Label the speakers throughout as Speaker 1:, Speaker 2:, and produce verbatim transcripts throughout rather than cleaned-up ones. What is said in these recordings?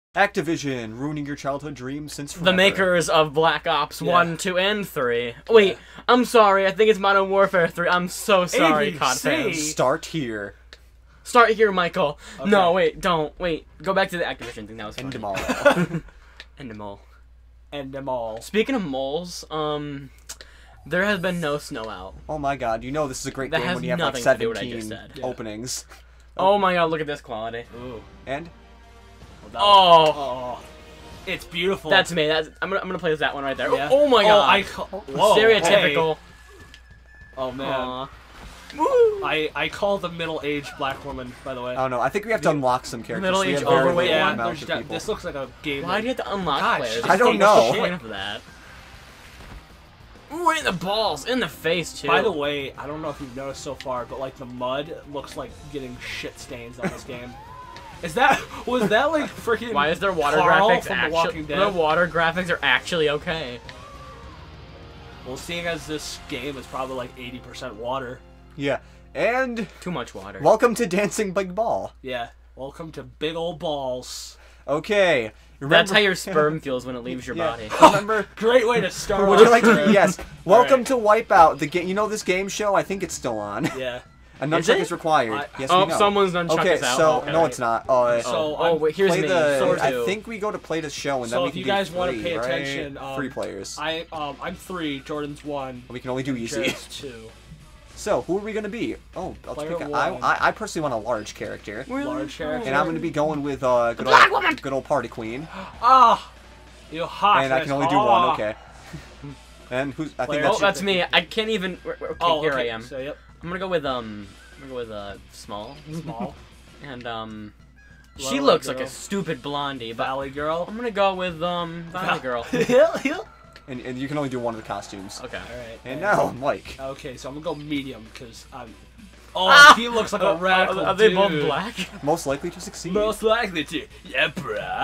Speaker 1: Activision, ruining your childhood dreams since forever.
Speaker 2: The makers of Black Ops
Speaker 3: Yeah.
Speaker 2: one, two, and three. Wait, I'm sorry, I think it's Modern Warfare three. I'm so sorry,
Speaker 3: A B C.
Speaker 2: C O D fans.
Speaker 1: Start here.
Speaker 2: Start here, Michael.
Speaker 3: Okay.
Speaker 2: No, wait, don't. Wait, go back to the Activision thing. That was funny.
Speaker 1: End them all.
Speaker 2: End them all.
Speaker 3: End them all.
Speaker 2: Speaking of moles, um, there has been no snow out.
Speaker 1: Oh my god, you know this is a great
Speaker 2: That
Speaker 1: game
Speaker 2: has
Speaker 1: when you have like
Speaker 2: nothing to do with what I
Speaker 1: seventeen
Speaker 2: just said.
Speaker 3: Yeah.
Speaker 1: openings.
Speaker 2: Oh my god, look at this quality.
Speaker 3: Ooh.
Speaker 1: And?
Speaker 3: Well, that
Speaker 2: Oh.
Speaker 3: was- oh. It's beautiful.
Speaker 2: That's me. That's I'm gonna I'm gonna play that one right there.
Speaker 3: Yeah.
Speaker 2: Oh, my
Speaker 3: Oh,
Speaker 2: god.
Speaker 3: I ca- Whoa,
Speaker 2: Stereotypical.
Speaker 3: hey. Oh man.
Speaker 2: Aw.
Speaker 3: I I call the middle-aged black woman, by the way.
Speaker 1: Oh no, I think we have to unlock some characters.
Speaker 2: Middle-aged,
Speaker 1: we have very
Speaker 2: overweight
Speaker 1: little
Speaker 3: yeah,
Speaker 1: amount
Speaker 3: there's
Speaker 1: of
Speaker 3: de-
Speaker 1: people.
Speaker 3: this looks like a game.
Speaker 2: Why do you have to unlock
Speaker 3: God,
Speaker 2: players?
Speaker 3: she's
Speaker 1: I don't
Speaker 2: Take
Speaker 1: know.
Speaker 2: shit of that. Ooh, right in the balls, in the face too.
Speaker 3: By the way, I don't know if you've noticed so far, but like the mud looks like getting shit stains on this game. Is that was that like freaking?
Speaker 2: Why is there water
Speaker 3: Carl
Speaker 2: graphics
Speaker 3: from The
Speaker 2: actually?
Speaker 3: Walking Dead?
Speaker 2: The water graphics are actually okay.
Speaker 3: Well, seeing as this game is probably like eighty percent water.
Speaker 1: Yeah. And
Speaker 2: Too much water.
Speaker 1: welcome to Dancing Big Ball.
Speaker 3: Yeah. Welcome to big old balls.
Speaker 1: Okay. Remember,
Speaker 2: That's how your sperm feels when it leaves your
Speaker 1: yeah.
Speaker 2: body.
Speaker 1: Remember?
Speaker 3: Great way to start.
Speaker 1: Would you
Speaker 3: off
Speaker 1: like to?
Speaker 3: the-
Speaker 1: Yes. Welcome
Speaker 3: right.
Speaker 1: to Wipeout. The game. You know this game show? I think it's still on.
Speaker 3: Yeah.
Speaker 1: A
Speaker 2: Is
Speaker 1: nunchuck
Speaker 2: it?
Speaker 1: is required.
Speaker 3: I-
Speaker 1: yes,
Speaker 2: Oh,
Speaker 1: we know.
Speaker 2: someone's done chucked
Speaker 1: Okay,
Speaker 2: us out.
Speaker 1: so
Speaker 2: Okay.
Speaker 1: no, it's not. Uh,
Speaker 3: So
Speaker 2: Oh,
Speaker 3: I'm-
Speaker 2: wait, here's
Speaker 1: play
Speaker 2: me.
Speaker 1: the.
Speaker 2: Sword
Speaker 1: I
Speaker 2: two.
Speaker 1: think we go to play the show and
Speaker 3: So
Speaker 1: then we
Speaker 3: if
Speaker 1: can
Speaker 3: you
Speaker 1: do
Speaker 3: guys
Speaker 1: free,
Speaker 3: want to pay
Speaker 1: right?
Speaker 3: attention, um,
Speaker 1: free players.
Speaker 3: I um I'm three. Jordan's one.
Speaker 1: We can only do easy.
Speaker 3: Jared's two.
Speaker 1: So who are we gonna be? Oh, let's
Speaker 3: Player
Speaker 1: pick. A, I,
Speaker 3: one.
Speaker 1: I I personally want a large character,
Speaker 2: Really?
Speaker 3: Large character.
Speaker 1: and I'm gonna be going with uh good
Speaker 2: Black
Speaker 1: old,
Speaker 2: woman!
Speaker 1: good old party queen,
Speaker 3: Ah, you hot.
Speaker 1: and I can only do one. Okay. And who's? I think
Speaker 3: Player-
Speaker 1: that's.
Speaker 2: Oh,
Speaker 1: your
Speaker 2: that's me. I can't even. Okay,
Speaker 3: Oh,
Speaker 2: here
Speaker 3: okay.
Speaker 2: I am.
Speaker 3: So yep,
Speaker 2: I'm gonna go with um. I'm gonna go with uh small.
Speaker 3: small.
Speaker 2: And um. She
Speaker 3: Valley
Speaker 2: looks like
Speaker 3: girl.
Speaker 2: a stupid blondie, but
Speaker 3: Valley girl.
Speaker 2: I'm gonna go with um Valley Girl.
Speaker 1: And, and you can only do one of the costumes.
Speaker 2: Okay.
Speaker 3: All right.
Speaker 1: And now, Mike.
Speaker 3: Okay, so I'm gonna go medium because I'm. Oh,
Speaker 2: Ah!
Speaker 3: he looks like a
Speaker 2: Are,
Speaker 3: radical
Speaker 2: are they
Speaker 3: dude.
Speaker 2: both black?
Speaker 1: Most likely to succeed.
Speaker 3: Most likely to. Yeah, bruh.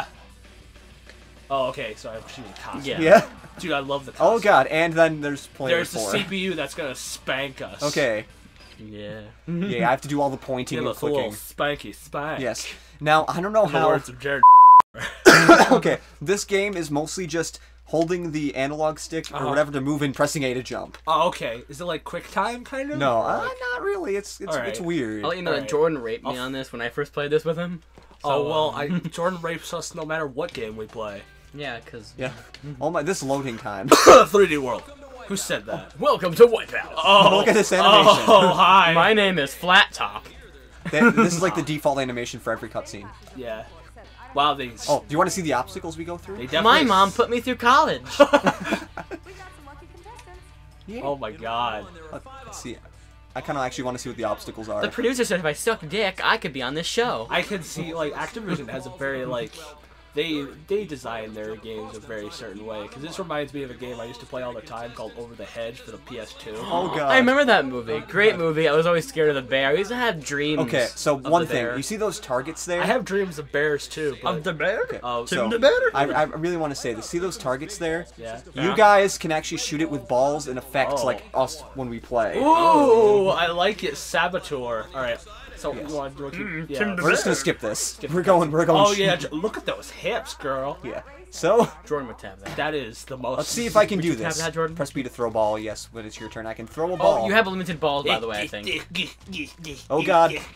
Speaker 3: Oh, okay. So I'm shooting costume.
Speaker 2: Yeah.
Speaker 1: Yeah.
Speaker 3: Dude, I love the costume.
Speaker 1: Oh god, and then there's player
Speaker 3: There's the
Speaker 1: four.
Speaker 3: C P U that's gonna spank us.
Speaker 1: Okay.
Speaker 2: Yeah.
Speaker 1: Yeah, I have to do all the pointing
Speaker 3: Give
Speaker 1: and
Speaker 3: us a little
Speaker 1: clicking.
Speaker 3: spanky spank.
Speaker 1: Yes. Now I don't know
Speaker 3: In the
Speaker 1: how.
Speaker 3: words of Jared.
Speaker 1: Okay, this game is mostly just holding the analog stick or
Speaker 3: Uh-huh.
Speaker 1: whatever to move and pressing A to jump.
Speaker 3: Oh, okay. Is it like quick time kind of?
Speaker 1: No,
Speaker 3: Or
Speaker 1: uh,
Speaker 3: like-
Speaker 1: not really. It's it's
Speaker 3: Alright.
Speaker 1: it's weird.
Speaker 2: I'll let you know that
Speaker 3: Alright.
Speaker 2: Jordan raped me
Speaker 3: I'll-
Speaker 2: on this when I first played this with him.
Speaker 3: Oh
Speaker 2: So,
Speaker 3: well,
Speaker 2: um,
Speaker 3: I Jordan rapes us no matter what game we play.
Speaker 2: Yeah, cause.
Speaker 1: Yeah. Oh my, this loading time.
Speaker 3: three D World. Who said that?
Speaker 2: Welcome to Wipeout.
Speaker 3: Oh,
Speaker 1: Look at this animation.
Speaker 3: Oh, hi.
Speaker 2: My name is Flat Top.
Speaker 1: That- this is like the default animation for every cutscene.
Speaker 3: Yeah. Wow, they.
Speaker 1: Oh, do you want to see the obstacles we go through?
Speaker 3: They
Speaker 2: My
Speaker 3: definitely-
Speaker 2: mom put me through college.
Speaker 1: Yeah.
Speaker 3: Oh my god.
Speaker 1: Let's see. I kind of actually want to see what the obstacles are.
Speaker 2: The producer said if I sucked dick, I could be on this show.
Speaker 3: I can see like Activision has a very like. They they design their games a very certain way because this reminds me of a game I used to play all the time called Over the Hedge for the P S two.
Speaker 1: Oh god.
Speaker 2: I remember that movie. Great movie. I was always scared of the bear. I used to have dreams.
Speaker 1: Okay, so
Speaker 2: of
Speaker 1: one
Speaker 2: the
Speaker 1: thing.
Speaker 2: bear.
Speaker 1: You see those targets there?
Speaker 3: I have dreams of bears too. But,
Speaker 2: Of the bear?
Speaker 1: Okay,
Speaker 3: Oh,
Speaker 1: so
Speaker 3: Tim the bear?
Speaker 1: I, I really want to say this. See those targets there?
Speaker 3: yeah.
Speaker 1: You
Speaker 2: Yeah.
Speaker 1: guys can actually shoot it with balls and effects
Speaker 3: Oh.
Speaker 1: like us when we play.
Speaker 3: Ooh, I like it, Saboteur. All right. So
Speaker 1: Yes.
Speaker 3: you want, you want to
Speaker 2: Mm,
Speaker 3: keep,
Speaker 2: Tim
Speaker 3: yeah.
Speaker 2: the
Speaker 1: We're just gonna
Speaker 2: bear.
Speaker 1: skip this.
Speaker 3: Skip
Speaker 1: We're
Speaker 3: the
Speaker 1: going. We're going.
Speaker 3: Oh yeah, j- look at those hips, girl.
Speaker 1: Yeah. So
Speaker 2: Jordan would tap that.
Speaker 3: That is the most.
Speaker 1: let's see if I can
Speaker 2: Would
Speaker 1: do
Speaker 2: you tap
Speaker 1: this.
Speaker 2: that, Jordan?
Speaker 1: Press B to throw ball. Yes, when it's your turn, I can throw a ball.
Speaker 2: Oh, you have limited balls, by the way, I think.
Speaker 1: Oh, God.
Speaker 2: Ooh,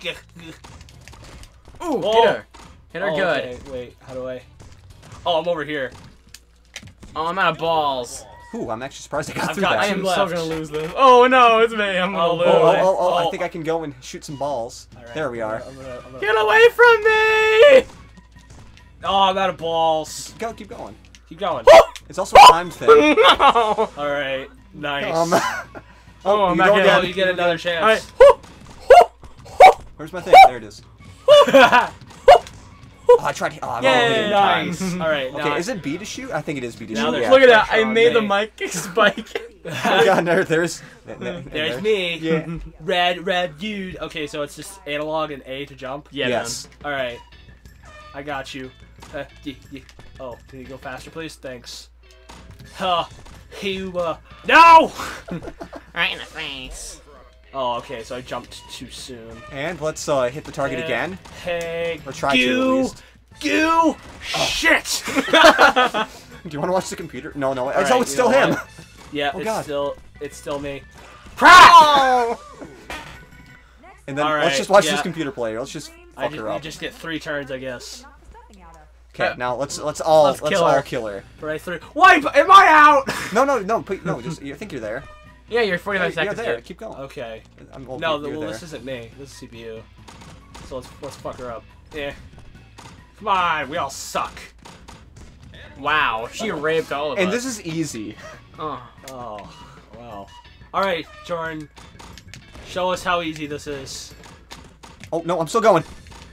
Speaker 3: Oh.
Speaker 2: hit her. Hit her
Speaker 3: Oh,
Speaker 2: good.
Speaker 3: okay, wait, how do I? Oh, I'm over here.
Speaker 2: Oh, I'm out of balls.
Speaker 1: Ooh, I'm actually surprised I got
Speaker 3: I've
Speaker 1: through
Speaker 3: got-
Speaker 1: that.
Speaker 2: I am
Speaker 3: Two
Speaker 2: so
Speaker 3: left.
Speaker 2: gonna lose this. Oh no, it's me. I'm gonna
Speaker 3: Oh,
Speaker 2: lose.
Speaker 1: Oh, oh,
Speaker 3: boy.
Speaker 1: oh, oh, I
Speaker 3: Oh.
Speaker 1: think I can go and shoot some balls.
Speaker 3: All right,
Speaker 1: There we are.
Speaker 3: I'm gonna, I'm gonna...
Speaker 2: Get away from me!
Speaker 3: Oh, I'm out of balls.
Speaker 1: Go, keep going.
Speaker 3: Keep going.
Speaker 1: It's also a time thing.
Speaker 2: No!
Speaker 3: All right, nice.
Speaker 1: Um,
Speaker 2: Oh, I'm
Speaker 1: you
Speaker 2: back
Speaker 1: go
Speaker 2: in.
Speaker 3: oh,
Speaker 1: again.
Speaker 3: you get another chance.
Speaker 2: Alright.
Speaker 1: Where's my thing? There it is. Oh, I tried. Oh, I'm all
Speaker 2: Yay,
Speaker 1: hitting
Speaker 3: nice.
Speaker 1: times.
Speaker 3: All right,
Speaker 1: Okay,
Speaker 3: now
Speaker 1: is it B to shoot? I think it is B to
Speaker 3: Now
Speaker 1: shoot.
Speaker 3: there's-
Speaker 1: Yeah.
Speaker 2: Look at that.
Speaker 3: Pressure
Speaker 2: I
Speaker 3: on
Speaker 2: made the
Speaker 3: me.
Speaker 2: mic spike.
Speaker 1: Oh, God, there, there's. there- there-
Speaker 3: there's
Speaker 1: there.
Speaker 3: me.
Speaker 1: Yeah.
Speaker 3: Red, red dude. Okay, so it's just analog and A to jump.
Speaker 2: Yeah,
Speaker 1: Yes.
Speaker 3: All right, I got you. Uh, ye- ye- Oh, can you go faster, please? Thanks. Huh. You, uh... No!
Speaker 2: man. Right in the face.
Speaker 3: Oh, okay, so I jumped too soon.
Speaker 1: And let's uh, hit the target
Speaker 3: Eh,
Speaker 1: again.
Speaker 3: Hey,
Speaker 1: Or try to, at
Speaker 3: you
Speaker 1: least.
Speaker 3: Goo! Shit!
Speaker 1: Do you want to watch the computer? No, no.
Speaker 3: All
Speaker 1: oh,
Speaker 3: right,
Speaker 1: it's still
Speaker 3: you know
Speaker 1: him.
Speaker 3: what? Yeah,
Speaker 1: Oh,
Speaker 3: it's
Speaker 1: God.
Speaker 3: still it's still me. Crap!
Speaker 1: Oh! And then
Speaker 3: All
Speaker 1: let's
Speaker 3: right,
Speaker 1: just watch
Speaker 3: yeah.
Speaker 1: this computer player. Let's just
Speaker 3: I
Speaker 1: fuck
Speaker 3: just,
Speaker 1: her
Speaker 3: you
Speaker 1: up.
Speaker 3: just get three turns, I guess.
Speaker 1: Okay, now let's let's all
Speaker 2: Let's
Speaker 1: let's,
Speaker 2: kill
Speaker 1: all
Speaker 2: her.
Speaker 1: kill her.
Speaker 3: Right through. Wipe! Am I out?
Speaker 1: No, no, no, please, no. Just you think you're there.
Speaker 2: Yeah, you're forty-five
Speaker 1: Hey, you're
Speaker 2: seconds
Speaker 1: there.
Speaker 2: here.
Speaker 1: Keep going.
Speaker 3: Okay.
Speaker 1: I'm, well,
Speaker 3: No,
Speaker 1: you're
Speaker 3: well,
Speaker 1: there.
Speaker 3: this isn't me. This is C P U. So let's let's fuck her up. Yeah. Come on, we all suck.
Speaker 2: Wow, she raped all of
Speaker 1: And
Speaker 2: us.
Speaker 1: this is easy.
Speaker 2: Oh.
Speaker 3: Oh, wow. All right, Jordan. Show us how easy this is.
Speaker 1: Oh no, I'm still going.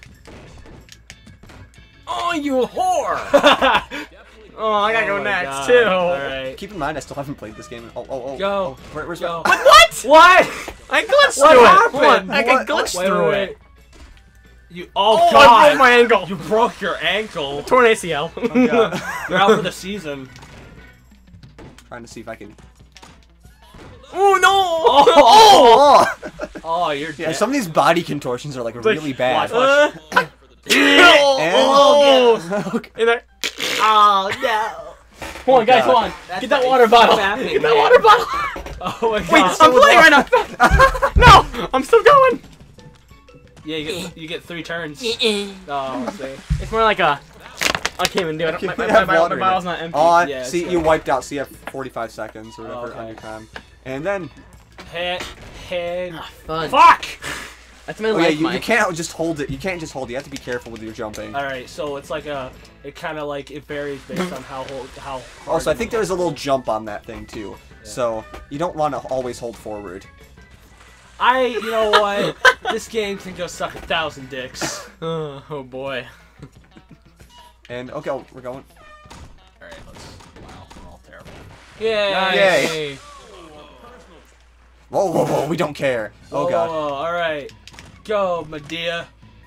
Speaker 2: Oh, you whore! Oh, I gotta
Speaker 3: Oh
Speaker 2: go
Speaker 3: my
Speaker 2: next
Speaker 3: God.
Speaker 2: too.
Speaker 3: All right.
Speaker 1: Keep in mind, I still haven't played this game. Oh, oh, oh.
Speaker 3: Go.
Speaker 1: Oh, where, where's
Speaker 3: Go.
Speaker 1: my...
Speaker 2: But what?
Speaker 3: What?
Speaker 2: I glitched
Speaker 3: What
Speaker 2: through
Speaker 3: happened?
Speaker 2: it. Hold on, I can
Speaker 1: What?
Speaker 2: glitch
Speaker 3: Wait,
Speaker 2: through
Speaker 3: wait,
Speaker 2: it.
Speaker 3: wait. You. Oh,
Speaker 2: Oh,
Speaker 3: God.
Speaker 2: I broke my ankle.
Speaker 3: You broke your ankle.
Speaker 2: Torn A C L.
Speaker 3: Oh, God. You're out for the season.
Speaker 1: Trying to see if I can.
Speaker 2: Oh no!
Speaker 3: Oh,
Speaker 1: Oh!
Speaker 3: oh, you're
Speaker 1: Yeah,
Speaker 3: dead.
Speaker 1: some of these body contortions are like really bad.
Speaker 3: watch, watch.
Speaker 2: Uh, oh,
Speaker 1: And- Okay.
Speaker 2: in there.
Speaker 3: Oh no.
Speaker 2: Hold on, guys,
Speaker 1: God.
Speaker 2: hold on.
Speaker 3: That's
Speaker 2: Get that
Speaker 3: not
Speaker 2: water bottle.
Speaker 3: happening,
Speaker 2: Get that
Speaker 3: man.
Speaker 2: water bottle.
Speaker 3: Oh my God.
Speaker 2: Wait, I'm playing right now. No, I'm still going.
Speaker 3: Yeah, you get you get three turns. Oh, see.
Speaker 2: It's more like a. I can't even do it.
Speaker 1: Okay,
Speaker 2: My,
Speaker 1: we
Speaker 2: my,
Speaker 1: have
Speaker 2: my, my,
Speaker 1: water
Speaker 2: my
Speaker 1: in it.
Speaker 2: bottle's not empty.
Speaker 1: Oh,
Speaker 3: Yeah,
Speaker 1: see,
Speaker 3: it's
Speaker 1: you
Speaker 3: good.
Speaker 1: wiped out, so you have forty-five seconds or whatever
Speaker 3: Oh, okay.
Speaker 1: on your time. And then,
Speaker 3: Head, head.
Speaker 2: Fun.
Speaker 3: Fuck!
Speaker 2: That's my
Speaker 1: oh yeah,
Speaker 2: life,
Speaker 1: you, you
Speaker 2: Mike.
Speaker 1: can't just hold it. You can't just hold it. You have to be careful with your jumping.
Speaker 3: Alright, so it's like a. It kind of like. It varies based on how hold, how. hard
Speaker 1: Also, I
Speaker 3: you
Speaker 1: think
Speaker 3: go.
Speaker 1: there's a little jump on that thing too. So you don't want to always hold forward.
Speaker 3: I. You know what? This game can go suck a thousand dicks.
Speaker 2: Oh, oh boy.
Speaker 1: And okay, oh, we're going.
Speaker 3: Alright, let's. Wow, we're all terrible.
Speaker 2: Yay!
Speaker 1: Yay. Whoa, whoa, whoa! We don't care. Oh
Speaker 3: Whoa,
Speaker 1: god.
Speaker 3: whoa, whoa, alright. Go, Medea.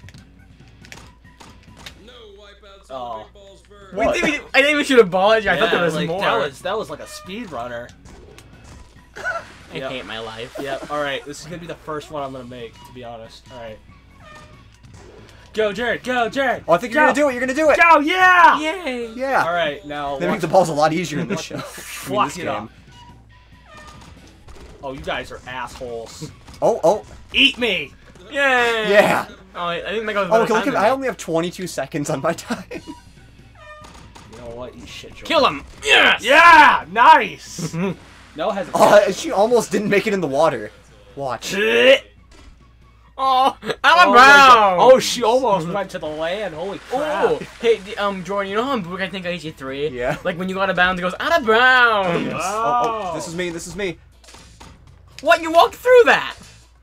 Speaker 3: Oh.
Speaker 2: We
Speaker 1: What?
Speaker 2: didn't even, I didn't even shoot a ball at you. I thought there
Speaker 3: Yeah,
Speaker 2: was
Speaker 3: like,
Speaker 2: more.
Speaker 3: That was, that was like a speed runner.
Speaker 2: I
Speaker 3: Yep.
Speaker 2: hate my life.
Speaker 3: Yep, alright. This is gonna be the first one I'm gonna make, to be honest. Alright. Go, Jared! Go, Jared!
Speaker 1: Oh, I think you're
Speaker 3: Go.
Speaker 1: gonna do it. You're gonna do it.
Speaker 3: Go, yeah!
Speaker 2: Yay!
Speaker 1: Yeah.
Speaker 3: Alright, now.
Speaker 1: They make
Speaker 3: watch-
Speaker 1: the balls a lot easier in this show. I mean,
Speaker 3: Fuck
Speaker 1: this
Speaker 3: it
Speaker 1: game.
Speaker 3: up. Oh, you guys are assholes.
Speaker 1: Oh, oh,
Speaker 3: Eat me!
Speaker 2: Yay!
Speaker 1: yeah.
Speaker 2: Oh, I didn't think I was.
Speaker 1: Oh,
Speaker 2: better
Speaker 1: okay, look
Speaker 2: time
Speaker 1: at
Speaker 2: than
Speaker 1: I
Speaker 2: you.
Speaker 1: only have twenty-two seconds on my time.
Speaker 3: You know what? You shit, Jordan.
Speaker 2: Kill him! Yes!
Speaker 3: Yeah! Nice! No hesitation.
Speaker 1: Oh, she almost didn't make it in the water. Watch.
Speaker 2: Oh,
Speaker 3: Oh,
Speaker 2: Alan
Speaker 3: my
Speaker 2: Brown!
Speaker 3: God. Oh, she almost went to the land. Holy crap.
Speaker 2: Oh, hey, d- um, Jordan, you know how in Book I think I H E three?
Speaker 1: Yeah.
Speaker 2: Like when you go out of bounds, it goes out of bounds.
Speaker 1: Yes.
Speaker 3: Wow.
Speaker 1: Oh, oh, this is me. This is me.
Speaker 2: What? You walked through that?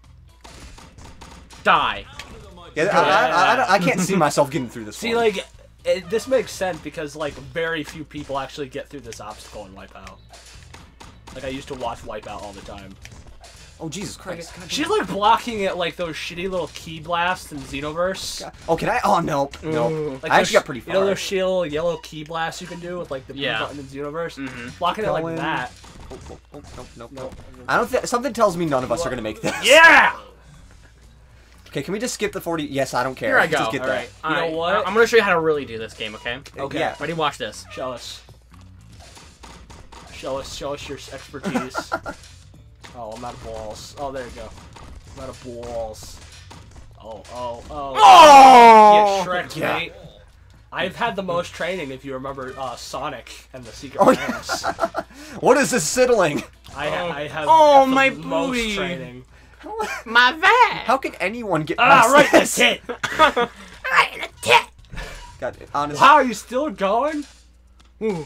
Speaker 2: Die.
Speaker 1: Yeah, I, I, I, I, don't- I can't see myself getting through this.
Speaker 3: See,
Speaker 1: one.
Speaker 3: like, it, this makes sense because, like, very few people actually get through this obstacle in Wipeout. Like, I used to watch Wipeout all the time.
Speaker 1: Oh Jesus Christ! God damn
Speaker 3: She's
Speaker 1: it.
Speaker 3: like blocking it like those shitty little key blasts in Xenoverse.
Speaker 1: God- Oh, can I? Oh no, no.
Speaker 2: Ooh.
Speaker 3: Like
Speaker 1: I
Speaker 3: those-
Speaker 1: actually got pretty far.
Speaker 3: You know those shitty little yellow key blasts you can do with like the
Speaker 2: Yeah.
Speaker 3: blue button in Xenoverse?
Speaker 2: Mhm.
Speaker 3: Blocking it like
Speaker 1: Going.
Speaker 3: that.
Speaker 1: Oh, oh, oh, no, no, no.
Speaker 3: No.
Speaker 1: I don't think something tells me none of us are gonna make this.
Speaker 3: Yeah!
Speaker 1: Okay, can we just skip the forty? Yes, I don't care.
Speaker 2: Here I go.
Speaker 1: Just get
Speaker 3: All
Speaker 1: that.
Speaker 3: right. You know
Speaker 2: Alright,
Speaker 3: what?
Speaker 2: I'm gonna show you how to really do this game, okay?
Speaker 3: Okay.
Speaker 1: Yeah.
Speaker 2: Ready? Watch this.
Speaker 3: Show us. Show us, show us your expertise. Oh, I'm out of balls. Oh, there you go. I'm out of balls. Oh, oh, oh.
Speaker 2: Oh!
Speaker 3: Get Shrek,
Speaker 1: Yeah.
Speaker 3: mate. I've had the most training, if you remember uh, Sonic and the Secret
Speaker 1: Oh,
Speaker 3: Lands.
Speaker 1: What is this sizzling?
Speaker 3: I, ha I have
Speaker 2: Oh,
Speaker 3: the
Speaker 2: my
Speaker 3: most
Speaker 2: booty.
Speaker 3: training.
Speaker 2: My van!
Speaker 1: How can anyone get
Speaker 3: Ah,
Speaker 1: past
Speaker 3: right in the
Speaker 1: this?
Speaker 3: tit!
Speaker 2: Right in the tit!
Speaker 1: God, honestly.
Speaker 3: Wow, are you still going?
Speaker 2: Ooh.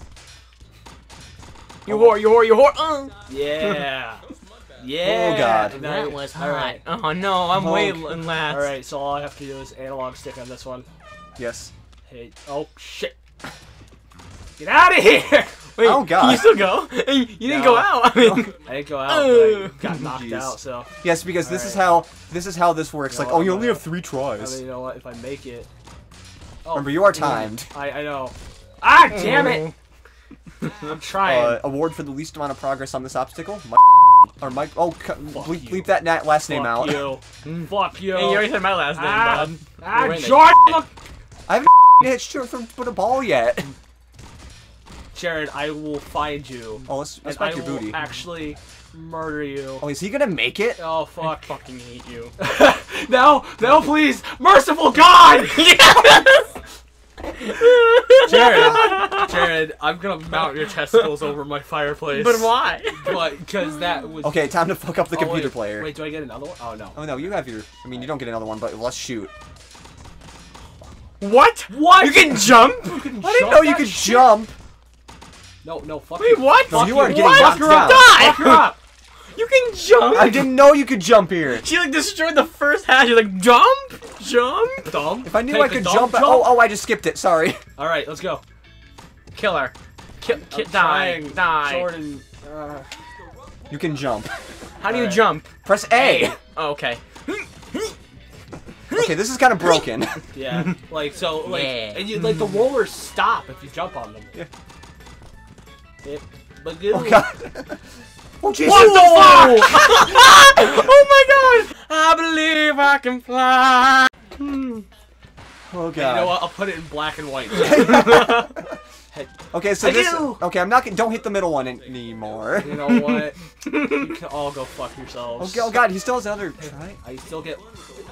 Speaker 2: You whore, you whore, you whore! Uh.
Speaker 3: Yeah. Yeah.
Speaker 1: Oh, God.
Speaker 3: Now-
Speaker 2: That was hot.
Speaker 3: Alright.
Speaker 2: Oh no, I'm way
Speaker 1: Honk.
Speaker 2: in last.
Speaker 3: Alright, so all I have to do is analog stick on this one.
Speaker 1: Yes.
Speaker 3: Hey, oh shit. Get out of here!
Speaker 2: Wait,
Speaker 1: Oh, God.
Speaker 2: Can you still go? You didn't
Speaker 3: No.
Speaker 2: go out. I mean,
Speaker 3: I didn't go out, but I got knocked
Speaker 1: Jeez.
Speaker 3: out, so.
Speaker 1: Yes, because this is
Speaker 3: Alright.
Speaker 1: how this is how this works.
Speaker 3: You know
Speaker 1: Like,
Speaker 3: what,
Speaker 1: oh, you
Speaker 3: I'm
Speaker 1: only
Speaker 3: gonna-
Speaker 1: have three
Speaker 3: I
Speaker 1: tries.
Speaker 3: mean, you know what? If I make it. Oh,
Speaker 1: Remember, you are timed.
Speaker 3: I, I know. Ah, damn it! I'm trying.
Speaker 1: Uh, award for the least amount of progress on this obstacle. Mike or Mike. Oh, cu- bleep,
Speaker 3: you.
Speaker 1: bleep that na last name
Speaker 3: Fuck
Speaker 1: out.
Speaker 3: you. Fuck you.
Speaker 2: Hey, you already said my last name,
Speaker 3: ah,
Speaker 2: bud.
Speaker 3: ah,
Speaker 2: You're right.
Speaker 3: Jordan!
Speaker 1: I haven't Yeah, sure, put a ball yet.
Speaker 3: Jared, I will find you.
Speaker 1: Oh, let's, let's
Speaker 3: and
Speaker 1: back
Speaker 3: I
Speaker 1: your
Speaker 3: will
Speaker 1: booty.
Speaker 3: actually murder you.
Speaker 1: Oh, is he gonna make it?
Speaker 3: Oh,
Speaker 2: I
Speaker 3: fuck.
Speaker 2: fucking hate you.
Speaker 3: No, no, please! Merciful God!
Speaker 2: Yes!
Speaker 3: Jared, Jared, I'm gonna mount your testicles over my fireplace.
Speaker 2: But why?
Speaker 3: But, because that was...
Speaker 1: Okay, time to fuck up the
Speaker 3: Oh,
Speaker 1: computer
Speaker 3: wait,
Speaker 1: player.
Speaker 3: Wait, do I get another one? Oh, no.
Speaker 1: Oh no, you have your. I mean, you don't get another one, but let's shoot.
Speaker 2: What?
Speaker 3: What?
Speaker 2: You can jump?
Speaker 1: I didn't know you could jump.
Speaker 3: No, no, fuck
Speaker 2: Wait,
Speaker 3: you.
Speaker 2: what?
Speaker 1: No,
Speaker 3: Fuck
Speaker 1: you
Speaker 3: you.
Speaker 1: are getting
Speaker 2: What?
Speaker 1: knocked
Speaker 2: Fuck
Speaker 1: down.
Speaker 2: Die!
Speaker 3: Fuck her up!
Speaker 2: You can jump?
Speaker 1: I didn't know you could jump here.
Speaker 2: She like destroyed the first hatch. You're like, jump? Jump?
Speaker 3: Dumb.
Speaker 1: If I knew
Speaker 3: Take
Speaker 1: I
Speaker 3: a
Speaker 1: could
Speaker 3: dumb
Speaker 1: jump, oh, oh, I just skipped it. Sorry.
Speaker 3: Alright, let's go.
Speaker 2: Kill her. Kill, ki
Speaker 3: I'm
Speaker 2: die.
Speaker 3: trying,
Speaker 2: Die.
Speaker 3: Jordan. Uh,
Speaker 1: You can jump.
Speaker 2: How do you
Speaker 3: Alright.
Speaker 2: jump?
Speaker 1: Press A.
Speaker 2: Oh, okay.
Speaker 1: Okay, this is kind of broken.
Speaker 3: yeah. Like, so, like,
Speaker 2: Yeah.
Speaker 3: and you, like, the rollers stop if you jump on them.
Speaker 1: Yeah.
Speaker 3: It, but
Speaker 1: Oh god. Oh Jesus.
Speaker 2: What the fuck? Oh my god! I believe I can fly. Hmm.
Speaker 1: Oh
Speaker 3: You
Speaker 1: god.
Speaker 3: know what? I'll put it in black and white.
Speaker 1: Okay, so
Speaker 3: I
Speaker 1: this.
Speaker 3: do.
Speaker 1: Okay, I'm not. gonna- Don't hit the middle one an- anymore.
Speaker 3: You know what? You can all go fuck yourselves.
Speaker 1: Okay, oh god, he still has another try.
Speaker 3: I still get.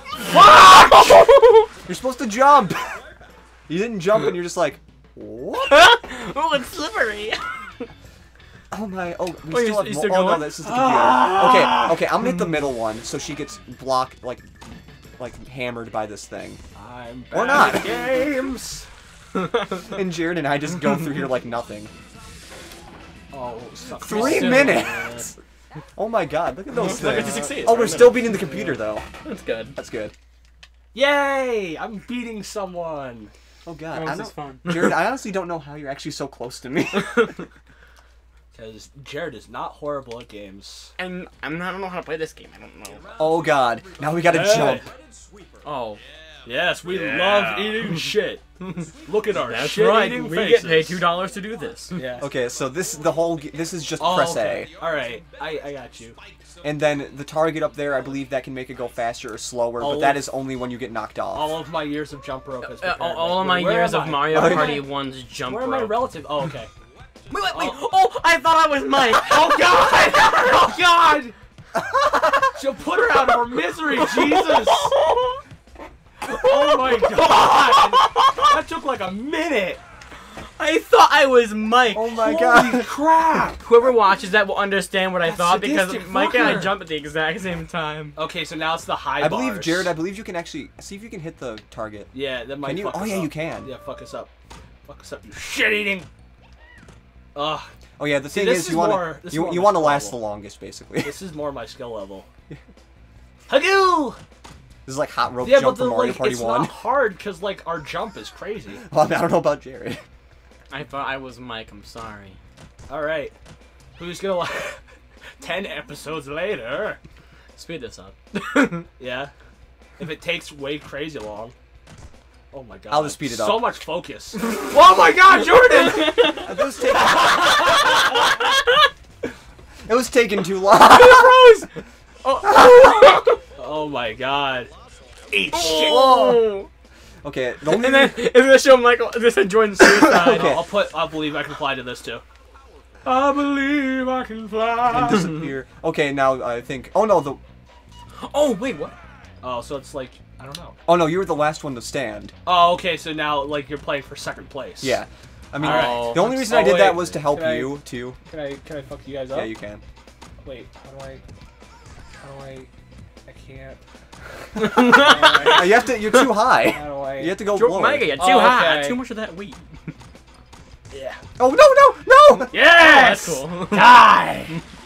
Speaker 1: You're supposed to jump. You didn't jump, and you're just like, what?
Speaker 2: Oh, it's slippery.
Speaker 1: Oh my. Oh, we
Speaker 2: Wait,
Speaker 1: still
Speaker 2: you-
Speaker 1: have
Speaker 2: you
Speaker 1: more.
Speaker 2: still
Speaker 1: Oh no,
Speaker 2: going?
Speaker 1: this is the computer. Okay, okay, I'm gonna hit the middle one, so she gets blocked, like, like hammered by this thing.
Speaker 3: I'm
Speaker 1: Or
Speaker 3: bad
Speaker 1: not.
Speaker 3: at games.
Speaker 1: And Jared and I just go through here like nothing.
Speaker 3: Oh, suck
Speaker 1: Three
Speaker 3: my
Speaker 1: minutes. Oh my god, look at those
Speaker 2: Look at
Speaker 1: things.
Speaker 2: the success.
Speaker 1: Oh, we're still beating the computer though.
Speaker 2: That's good.
Speaker 1: That's good.
Speaker 3: Yay! I'm beating someone.
Speaker 1: Oh god,
Speaker 2: That
Speaker 1: I
Speaker 2: was
Speaker 1: don't,
Speaker 2: just fun.
Speaker 1: Jared, I honestly don't know how you're actually so close to me.
Speaker 3: Because Jared is not horrible at games.
Speaker 2: And I'm not, I don't know how to play this game. I don't know.
Speaker 1: Oh god, now we gotta
Speaker 3: Hey.
Speaker 1: jump.
Speaker 2: Oh,
Speaker 3: Yes, we
Speaker 2: Yeah.
Speaker 3: love eating shit. Look at our
Speaker 2: that's
Speaker 3: shit
Speaker 2: right.
Speaker 3: eating
Speaker 2: We
Speaker 3: faces.
Speaker 2: get paid two dollars to do this.
Speaker 3: Yeah.
Speaker 1: Okay, so this the whole g- this is just
Speaker 3: Oh,
Speaker 1: press
Speaker 3: okay. All right, I I got you.
Speaker 1: A, and then the target up there, I believe that can make it go faster or slower,
Speaker 3: All
Speaker 1: but that
Speaker 3: of-
Speaker 1: is only when you get knocked off.
Speaker 3: All of my years of jump rope has
Speaker 2: Uh,
Speaker 3: prepared
Speaker 2: all, all
Speaker 3: me.
Speaker 2: of my
Speaker 3: Where
Speaker 2: years
Speaker 3: am
Speaker 2: of
Speaker 3: I?
Speaker 2: Mario
Speaker 1: Where am
Speaker 2: Party
Speaker 3: I?
Speaker 2: one's jump
Speaker 3: Where are my
Speaker 2: rope.
Speaker 3: relatives? Oh, okay.
Speaker 2: Wait, wait, wait!
Speaker 3: Oh.
Speaker 2: Oh, I thought I was Mike.
Speaker 3: Oh God! Oh God! She'll put her out of her misery, Jesus! Oh my God! That took like a minute.
Speaker 2: I thought I was Mike.
Speaker 1: Oh my
Speaker 3: Holy
Speaker 1: god.
Speaker 3: crap!
Speaker 2: Whoever watches that will understand what I
Speaker 3: That
Speaker 2: thought because
Speaker 3: sadistic
Speaker 2: Mike and I
Speaker 3: fucker.
Speaker 2: jumped at the exact same time.
Speaker 3: Okay, so now it's the high
Speaker 1: I believe
Speaker 3: bars.
Speaker 1: Jared, I believe you can actually see if you can hit the target.
Speaker 3: Yeah, that might
Speaker 1: Can you?
Speaker 3: fuck
Speaker 1: Oh
Speaker 3: us
Speaker 1: yeah,
Speaker 3: up.
Speaker 1: you can.
Speaker 3: Yeah, fuck us up. Fuck us up, you shit eating. Ugh.
Speaker 1: Oh yeah, the
Speaker 3: See,
Speaker 1: thing
Speaker 3: this
Speaker 1: is,
Speaker 3: is
Speaker 1: you want
Speaker 3: more-
Speaker 1: to
Speaker 3: this is
Speaker 1: you,
Speaker 3: more
Speaker 1: you
Speaker 3: my
Speaker 1: want to
Speaker 3: skill
Speaker 1: last the
Speaker 3: level.
Speaker 1: longest, basically.
Speaker 3: This is more my skill level. Hagoo!
Speaker 1: This is like hot rope
Speaker 3: Yeah,
Speaker 1: jump
Speaker 3: but the,
Speaker 1: from Mario
Speaker 3: like,
Speaker 1: Party
Speaker 3: it's
Speaker 1: One.
Speaker 3: not hard because like our jump is crazy.
Speaker 1: Well, I, mean, I don't know about Jared.
Speaker 2: I thought I was Mike. I'm sorry.
Speaker 3: All right, who's gonna like ten episodes later?
Speaker 2: Speed this up.
Speaker 3: Yeah, if it takes way crazy long. Oh my God!
Speaker 1: I'll just speed it up.
Speaker 3: So much focus. Oh my God, Jordan!
Speaker 1: It was taking. It was taking too long.
Speaker 2: Froze. Oh.
Speaker 3: Oh my God! Eat shit!
Speaker 2: Oh.
Speaker 1: Okay, the only
Speaker 2: And then it's gonna show Michael. This is Jordan's suicide.
Speaker 1: Okay.
Speaker 3: I'll put. I believe I can fly to this too. I believe I can fly.
Speaker 1: disappear. Okay, now I think. Oh no, the.
Speaker 2: Oh wait, what?
Speaker 3: Oh, so it's like I don't know.
Speaker 1: Oh no, you were the last one to stand.
Speaker 3: Oh, okay. So now like you're playing for second place.
Speaker 1: Yeah. I mean,
Speaker 3: Alright.
Speaker 1: the only reason
Speaker 3: Oh,
Speaker 1: I did
Speaker 3: wait.
Speaker 1: that was to help
Speaker 3: Can I-
Speaker 1: you too.
Speaker 3: Can I can I fuck you guys up?
Speaker 1: Yeah, you can.
Speaker 3: Wait. How do I? How do I? I can't.
Speaker 1: Uh, you have to. You're too high.
Speaker 3: How do I?
Speaker 1: You have to go
Speaker 2: Jordan,
Speaker 1: lower.
Speaker 2: Mike, you're too
Speaker 3: Oh,
Speaker 2: high.
Speaker 3: okay.
Speaker 2: Too much of that wheat.
Speaker 3: Yeah.
Speaker 1: Oh no no no!
Speaker 3: Yes.
Speaker 2: That's cool.
Speaker 3: Die.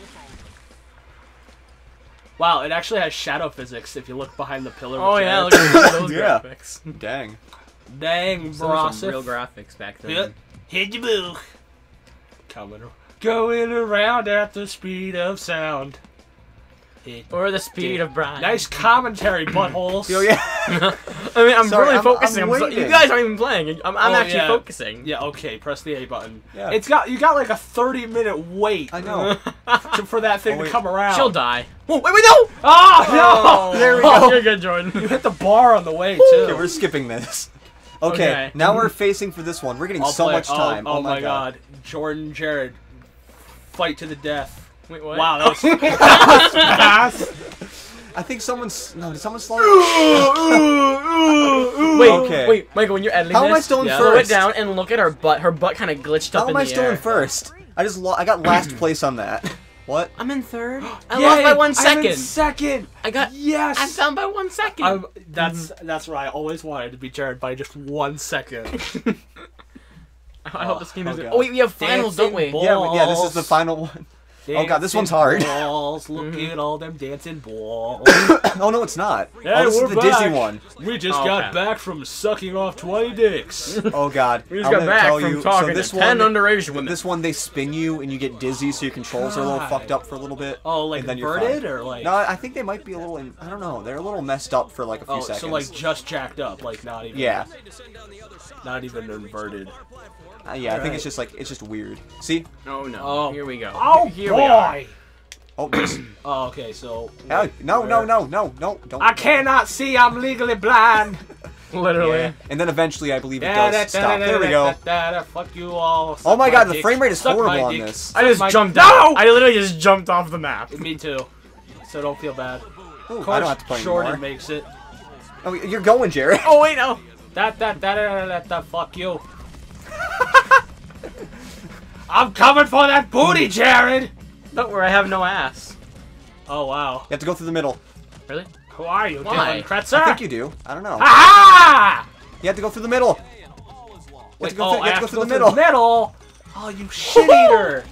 Speaker 3: Wow, it actually has shadow physics if you look behind the pillar.
Speaker 2: Oh
Speaker 3: with
Speaker 2: yeah,
Speaker 3: Jared.
Speaker 2: look at those
Speaker 1: Yeah.
Speaker 2: graphics.
Speaker 1: Dang.
Speaker 3: Dang,
Speaker 2: Those are some
Speaker 3: bro.
Speaker 2: real graphics back then.
Speaker 3: Hit, hit your boo. Coming, going around at the speed of sound. Hit.
Speaker 2: Or the speed of Brian.
Speaker 3: Nice commentary, buttholes.
Speaker 1: Oh yeah.
Speaker 2: I mean, I'm
Speaker 1: Sorry,
Speaker 2: really
Speaker 1: I'm-
Speaker 2: focusing.
Speaker 1: I'm
Speaker 2: I'm so, you
Speaker 1: waiting.
Speaker 2: guys aren't even playing. I'm, I'm
Speaker 3: Oh,
Speaker 2: actually
Speaker 3: yeah.
Speaker 2: focusing.
Speaker 3: Yeah, okay, press the A button.
Speaker 1: Yeah.
Speaker 3: It's got you got like a thirty minute wait
Speaker 1: I know.
Speaker 3: to, for that thing
Speaker 1: Oh,
Speaker 3: to
Speaker 1: wait.
Speaker 3: come around.
Speaker 2: She'll die. Oh, wait, wait, no!
Speaker 3: Oh no!
Speaker 1: There we
Speaker 2: Oh,
Speaker 1: go.
Speaker 2: you're good, Jordan.
Speaker 3: You hit the bar on the way
Speaker 1: Okay,
Speaker 3: too.
Speaker 1: we're skipping this. Okay,
Speaker 2: Okay.
Speaker 1: now we're facing for this one. We're getting
Speaker 3: I'll
Speaker 1: so
Speaker 3: play-
Speaker 1: much time.
Speaker 3: Oh,
Speaker 1: Oh, my god.
Speaker 3: Jordan, Jared, fight to the death.
Speaker 2: Wait, what?
Speaker 3: Wow, that was fast.
Speaker 1: I think someone's no. Did someone slow?
Speaker 2: Wait,
Speaker 1: Okay.
Speaker 2: wait, Michael, when you're editing
Speaker 1: How am I
Speaker 2: this,
Speaker 1: still in
Speaker 2: slow it
Speaker 1: first?
Speaker 2: down and look at her butt. Her butt kind of glitched
Speaker 1: How
Speaker 2: up in
Speaker 1: am I
Speaker 2: the
Speaker 1: still
Speaker 2: air.
Speaker 1: in first? I just lo I got last place on that. What?
Speaker 2: I'm in third. I
Speaker 3: Yay,
Speaker 2: lost by one
Speaker 3: I'm
Speaker 2: second.
Speaker 3: in second.
Speaker 2: I got.
Speaker 3: Yes.
Speaker 2: I'm down by one second.
Speaker 3: I'm, that's that's right. I always wanted to be Jared by just one second.
Speaker 2: I hope this game is.
Speaker 1: Oh, God.
Speaker 2: Oh wait, we have finals, don't we?
Speaker 3: Dancing
Speaker 1: Yeah, we- yeah. This is
Speaker 3: Balls.
Speaker 1: the final one. Oh god, this one's hard.
Speaker 3: Balls, look at all them dancing balls.
Speaker 1: Oh no, it's not.
Speaker 3: Hey,
Speaker 1: oh, this
Speaker 3: we're
Speaker 1: is the Disney
Speaker 3: back.
Speaker 1: one.
Speaker 3: We just
Speaker 2: Oh,
Speaker 3: got
Speaker 2: okay.
Speaker 3: back from sucking off twenty dicks.
Speaker 1: Oh god.
Speaker 2: We just
Speaker 1: I'm
Speaker 2: got
Speaker 1: gonna
Speaker 2: back
Speaker 1: tell
Speaker 2: from
Speaker 1: you.
Speaker 2: talking
Speaker 1: so this
Speaker 2: to ten
Speaker 1: one,
Speaker 2: underage women.
Speaker 1: this one they spin you and you get dizzy, so your controls are a little
Speaker 3: God.
Speaker 1: fucked up for a little bit.
Speaker 3: Oh, like
Speaker 1: and then you're
Speaker 3: inverted
Speaker 1: fine.
Speaker 3: or like?
Speaker 1: No, I think they might be a little. In, I don't know. They're a little messed up for like a few
Speaker 3: oh,
Speaker 1: seconds.
Speaker 3: so like just jacked up, like not even.
Speaker 1: Yeah.
Speaker 3: Not even inverted.
Speaker 1: Uh, yeah, I think
Speaker 3: Alright.
Speaker 1: it's just like it's just weird. See?
Speaker 2: Oh no.
Speaker 3: Oh.
Speaker 2: Here we go.
Speaker 3: Oh
Speaker 2: Here
Speaker 3: boy!
Speaker 2: we are.
Speaker 1: Oh, this.
Speaker 3: Oh, okay, so.
Speaker 1: Oh, no, no,
Speaker 3: where-
Speaker 1: no, no, no, don't.
Speaker 3: I cannot see. I'm legally blind.
Speaker 2: Literally.
Speaker 1: Yeah. And then eventually, I believe it
Speaker 3: Da,
Speaker 1: does
Speaker 3: da,
Speaker 1: stop.
Speaker 3: da,
Speaker 1: There we
Speaker 3: da,
Speaker 1: go.
Speaker 3: da, da, Fuck you all.
Speaker 1: Oh my
Speaker 3: Suck
Speaker 1: god, the
Speaker 3: dick.
Speaker 1: frame rate is
Speaker 3: Suck my
Speaker 1: horrible on
Speaker 3: dick.
Speaker 1: this.
Speaker 2: I just
Speaker 3: my-
Speaker 2: jumped
Speaker 3: No!
Speaker 2: out. I literally just jumped off the map.
Speaker 3: Me too. So don't feel bad.
Speaker 1: Ooh,
Speaker 3: Of
Speaker 1: I don't
Speaker 3: course,
Speaker 1: have to play
Speaker 3: Jordan
Speaker 1: anymore.
Speaker 3: makes it.
Speaker 1: Oh, you're going, Jared.
Speaker 2: Oh wait, no.
Speaker 3: That that that that that, that fuck you. I'm coming for that booty, Jared.
Speaker 2: Don't worry, I have no ass.
Speaker 3: Oh wow.
Speaker 1: You have to go through the middle.
Speaker 2: Really?
Speaker 3: Who are you,
Speaker 2: Why?
Speaker 3: Dylan Kretzer?
Speaker 1: I think you do. I don't know.
Speaker 3: Ah!
Speaker 1: You have to go through the middle.
Speaker 3: Wait,
Speaker 1: to go
Speaker 3: oh,
Speaker 1: through- you
Speaker 3: I
Speaker 1: have
Speaker 3: have
Speaker 1: to
Speaker 3: to
Speaker 1: go
Speaker 3: go
Speaker 1: through
Speaker 3: through
Speaker 1: the
Speaker 3: the middle. Oh, you shit eater.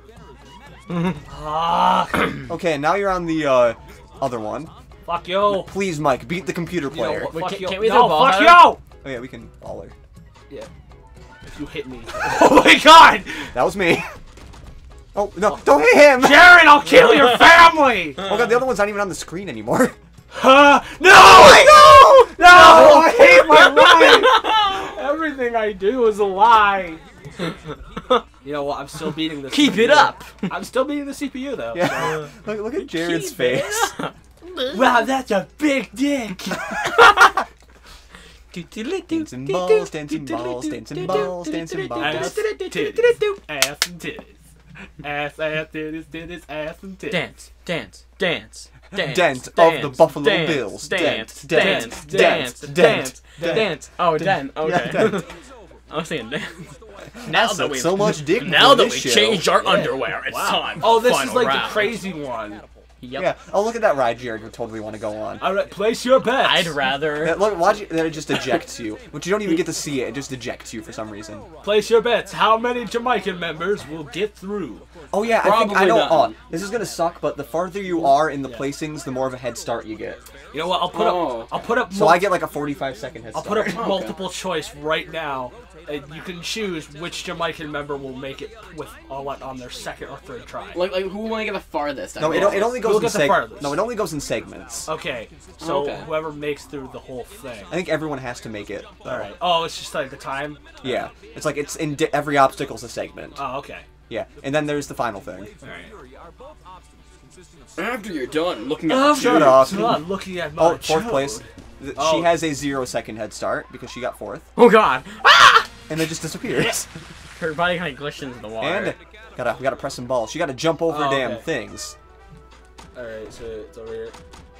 Speaker 3: Ah,
Speaker 1: Okay, now you're on the uh, other one.
Speaker 3: fuck you.
Speaker 1: Please, Mike, beat the computer
Speaker 3: You know
Speaker 1: player.
Speaker 3: what,
Speaker 2: Wait,
Speaker 3: fuck
Speaker 2: can't-
Speaker 3: you.
Speaker 2: can't we
Speaker 3: no,
Speaker 2: throw balls
Speaker 3: fuck
Speaker 2: at
Speaker 3: you.
Speaker 1: Oh yeah, we can ball her.
Speaker 3: Yeah. If you hit me. Oh my god!
Speaker 1: That was me. Oh no! Don't hit him!
Speaker 3: Jared, I'll kill your family!
Speaker 1: Oh god, the other one's not even on the screen anymore.
Speaker 3: Uh, no!
Speaker 1: No!
Speaker 3: No! I hate my life! Everything I do is a lie. You know what? I'm still beating the
Speaker 2: Keep
Speaker 3: C P U.
Speaker 2: it up.
Speaker 3: I'm still beating the C P U though.
Speaker 1: Yeah. Look, look at Jared's
Speaker 2: Keep it
Speaker 1: face.
Speaker 2: up.
Speaker 3: Wow, that's a big dick.
Speaker 1: Dancing balls, dancing balls, dancing balls, dancing balls.
Speaker 3: Ass, titties, ass and titties. Ass, ass, titties, titties, ass and titties.
Speaker 2: Dance, dance, dance, dance.
Speaker 1: Dent of
Speaker 2: dance,
Speaker 1: the Buffalo
Speaker 2: dance,
Speaker 1: Bills.
Speaker 2: Dance,
Speaker 1: Dent,
Speaker 2: dance,
Speaker 1: dent,
Speaker 2: dance,
Speaker 1: dent,
Speaker 2: dance,
Speaker 1: dent.
Speaker 2: dance. Oh, dance.
Speaker 1: Yeah,
Speaker 2: Okay.
Speaker 1: dent.
Speaker 2: I was saying dance. Now
Speaker 1: That's
Speaker 2: that we
Speaker 1: so much dick
Speaker 2: now
Speaker 1: for
Speaker 2: that
Speaker 1: this
Speaker 2: we
Speaker 1: show.
Speaker 2: changed our underwear, it's
Speaker 3: Wow.
Speaker 2: time.
Speaker 3: Oh, this
Speaker 2: Final
Speaker 3: is like
Speaker 2: round.
Speaker 3: the crazy one.
Speaker 2: Yep.
Speaker 1: Yeah. Oh, look at that ride, Jared. You totally want to go on.
Speaker 3: Alright, place your bets.
Speaker 2: I'd rather.
Speaker 1: Yeah, look, watch it. Then it just ejects you, but you don't even get to see it. It just ejects you for some reason.
Speaker 3: Place your bets. How many Jamaican members will get through?
Speaker 1: Oh yeah, I think I
Speaker 2: Probably
Speaker 1: know.
Speaker 2: not.
Speaker 1: Oh, this is gonna suck, but the farther you are in the placings, the more of a head start you get.
Speaker 3: You know what? I'll put
Speaker 2: Oh.
Speaker 3: up. I'll put up.
Speaker 1: So
Speaker 3: mul-
Speaker 1: I get like a forty-five second head
Speaker 3: I'll
Speaker 1: start.
Speaker 3: put up multiple choice right now. And you can choose which Jamaican member will make it with all on on their second or third try.
Speaker 2: Like, like who want to get the farthest?
Speaker 1: No, it, it only goes
Speaker 3: We'll
Speaker 1: in
Speaker 3: get the
Speaker 1: seg-
Speaker 3: farthest.
Speaker 1: No, it only goes in segments.
Speaker 3: Okay, so
Speaker 2: Okay.
Speaker 3: whoever makes through the whole thing.
Speaker 1: I think everyone has to make it.
Speaker 3: All right. Oh, it's just like the time.
Speaker 1: Yeah, it's like it's in di- every obstacle's a segment.
Speaker 3: Oh, okay.
Speaker 1: Yeah, and then there's the final thing.
Speaker 3: All right.
Speaker 2: After you're done looking at
Speaker 3: Oh,
Speaker 2: the
Speaker 1: shut
Speaker 2: tubes.
Speaker 1: up.
Speaker 3: So I'm looking at my
Speaker 1: Oh, fourth
Speaker 3: chode.
Speaker 1: place. Th-
Speaker 3: Oh.
Speaker 1: She has a zero second head start because she got fourth,
Speaker 2: Oh god! Ah!
Speaker 1: and then just disappears.
Speaker 2: Her body kind of glitched into the water.
Speaker 1: And gotta we gotta press some balls. She gotta jump over
Speaker 3: Oh,
Speaker 1: damn
Speaker 3: okay.
Speaker 1: things.
Speaker 3: All right, so it's over here.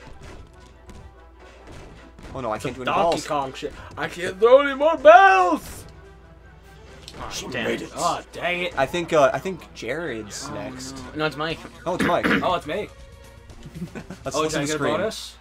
Speaker 1: Oh no, I can't do any
Speaker 3: Donkey
Speaker 1: balls.
Speaker 3: Kong shit. I can't throw any more bells.
Speaker 2: Oh, damn it.
Speaker 3: Oh, dang it.
Speaker 1: I think uh, I think Jared's next.
Speaker 2: No, it's Mike.
Speaker 1: Oh, it's Mike.
Speaker 3: Oh, it's me.
Speaker 1: Let's
Speaker 3: Oh, did
Speaker 1: listen
Speaker 3: I
Speaker 1: to
Speaker 3: get a
Speaker 1: scream.
Speaker 3: bonus?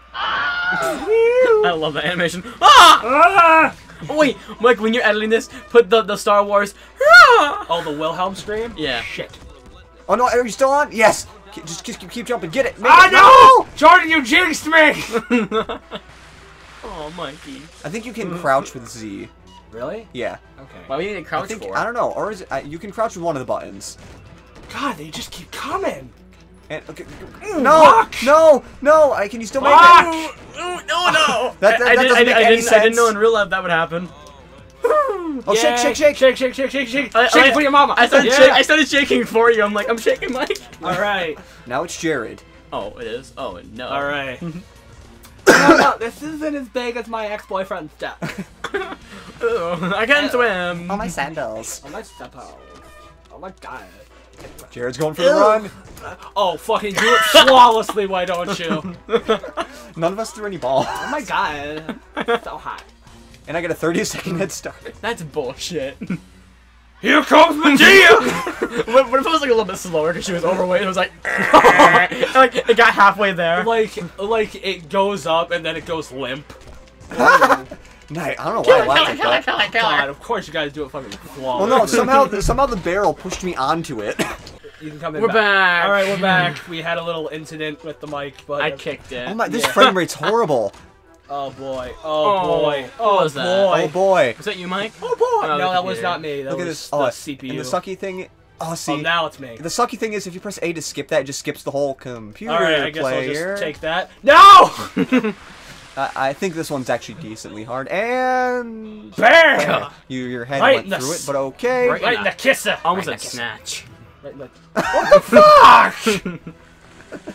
Speaker 2: I love that animation. Ah!
Speaker 3: Ah!
Speaker 2: Oh, wait, Mike, when you're editing this, put the, the Star Wars. Ah!
Speaker 3: Oh, the Wilhelm scream?
Speaker 2: Yeah.
Speaker 3: Shit.
Speaker 1: Oh no, are you still on? Yes. Keep- Just keep, keep jumping. Get it. Make
Speaker 3: Ah,
Speaker 1: it.
Speaker 3: no! Jordan, you jinxed me!
Speaker 2: Oh, Mikey.
Speaker 1: I think you can crouch with Z.
Speaker 3: Really?
Speaker 1: Yeah.
Speaker 3: Okay.
Speaker 2: Why would you need to
Speaker 1: I
Speaker 2: crouch
Speaker 1: think
Speaker 2: for?
Speaker 1: I don't know, or is it? Uh, you can crouch with one of the buttons.
Speaker 3: God, they just keep coming.
Speaker 1: And okay. No,
Speaker 3: Fuck!
Speaker 1: no, no. I can you still make
Speaker 3: Fuck!
Speaker 1: it?
Speaker 2: Oh, no, no!
Speaker 1: That- that-
Speaker 2: I, I,
Speaker 1: that
Speaker 2: did,
Speaker 1: doesn't
Speaker 2: I,
Speaker 1: make
Speaker 2: I,
Speaker 1: any
Speaker 2: didn't, I didn't know
Speaker 1: sense.
Speaker 2: in real life that would happen.
Speaker 1: Oh, shake, shake, shake.
Speaker 3: Shake, shake, shake, shake, shake.
Speaker 2: I,
Speaker 3: shake
Speaker 2: I,
Speaker 3: it for your mama.
Speaker 2: I started,
Speaker 3: yeah.
Speaker 2: shak- I started shaking for you. I'm like, I'm shaking, Mike.
Speaker 3: All right.
Speaker 1: Now it's Jared.
Speaker 2: Oh, it is? Oh, no.
Speaker 3: All right. no, no, this isn't as big as my ex-boyfriend's stuff.
Speaker 2: Ugh, I can't swim.
Speaker 1: Oh, my sandals.
Speaker 3: Oh my step out. Oh my god.
Speaker 1: Jared's going for the run.
Speaker 3: Oh, fucking do it flawlessly, why don't you?
Speaker 1: None of us threw any balls.
Speaker 3: Oh my god. So hot.
Speaker 1: And I get a thirty second head start.
Speaker 2: That's bullshit.
Speaker 3: Here comes Medea!
Speaker 2: what, what if it was like a little bit slower because she was overweight? It was like, like it got halfway there.
Speaker 3: Like, like it goes up and then it goes limp.
Speaker 1: Nice. I don't know why I laughed at that.
Speaker 3: God, of course you guys do it fucking flawless.
Speaker 1: Well, no, somehow, somehow the barrel pushed me onto it.
Speaker 3: You can come in
Speaker 2: We're back.
Speaker 3: All right, we're back. We had a little incident with the mic, but
Speaker 2: I kicked it.
Speaker 1: Oh my, this
Speaker 3: Yeah.
Speaker 1: frame rate's horrible.
Speaker 3: Oh boy. Oh,
Speaker 2: Oh,
Speaker 3: boy.
Speaker 2: what
Speaker 3: Oh
Speaker 2: was that?
Speaker 3: boy.
Speaker 1: Oh boy.
Speaker 2: Was that you, Mike?
Speaker 3: Oh boy.
Speaker 2: Oh,
Speaker 3: no,
Speaker 2: the
Speaker 3: that was
Speaker 2: computer.
Speaker 3: not me. That
Speaker 1: Look at
Speaker 3: was
Speaker 1: this.
Speaker 3: the
Speaker 1: Oh,
Speaker 3: C P U.
Speaker 1: and the sucky thing. Oh, see.
Speaker 3: Oh, now it's me.
Speaker 1: The sucky thing is if you press A to skip that, it just skips the whole computer
Speaker 3: All right, I guess
Speaker 1: player.
Speaker 3: I'll just take that. No!
Speaker 1: I, I think this one's actually decently hard. And
Speaker 3: Bam!
Speaker 1: you, your head
Speaker 3: Right
Speaker 1: went
Speaker 3: in the
Speaker 1: through it,
Speaker 3: s-
Speaker 1: but okay.
Speaker 2: Right
Speaker 3: Right in the kisser.
Speaker 2: Almost
Speaker 3: right
Speaker 2: a
Speaker 3: in the kisser.
Speaker 2: snatch.
Speaker 3: Right in the... What the fuck?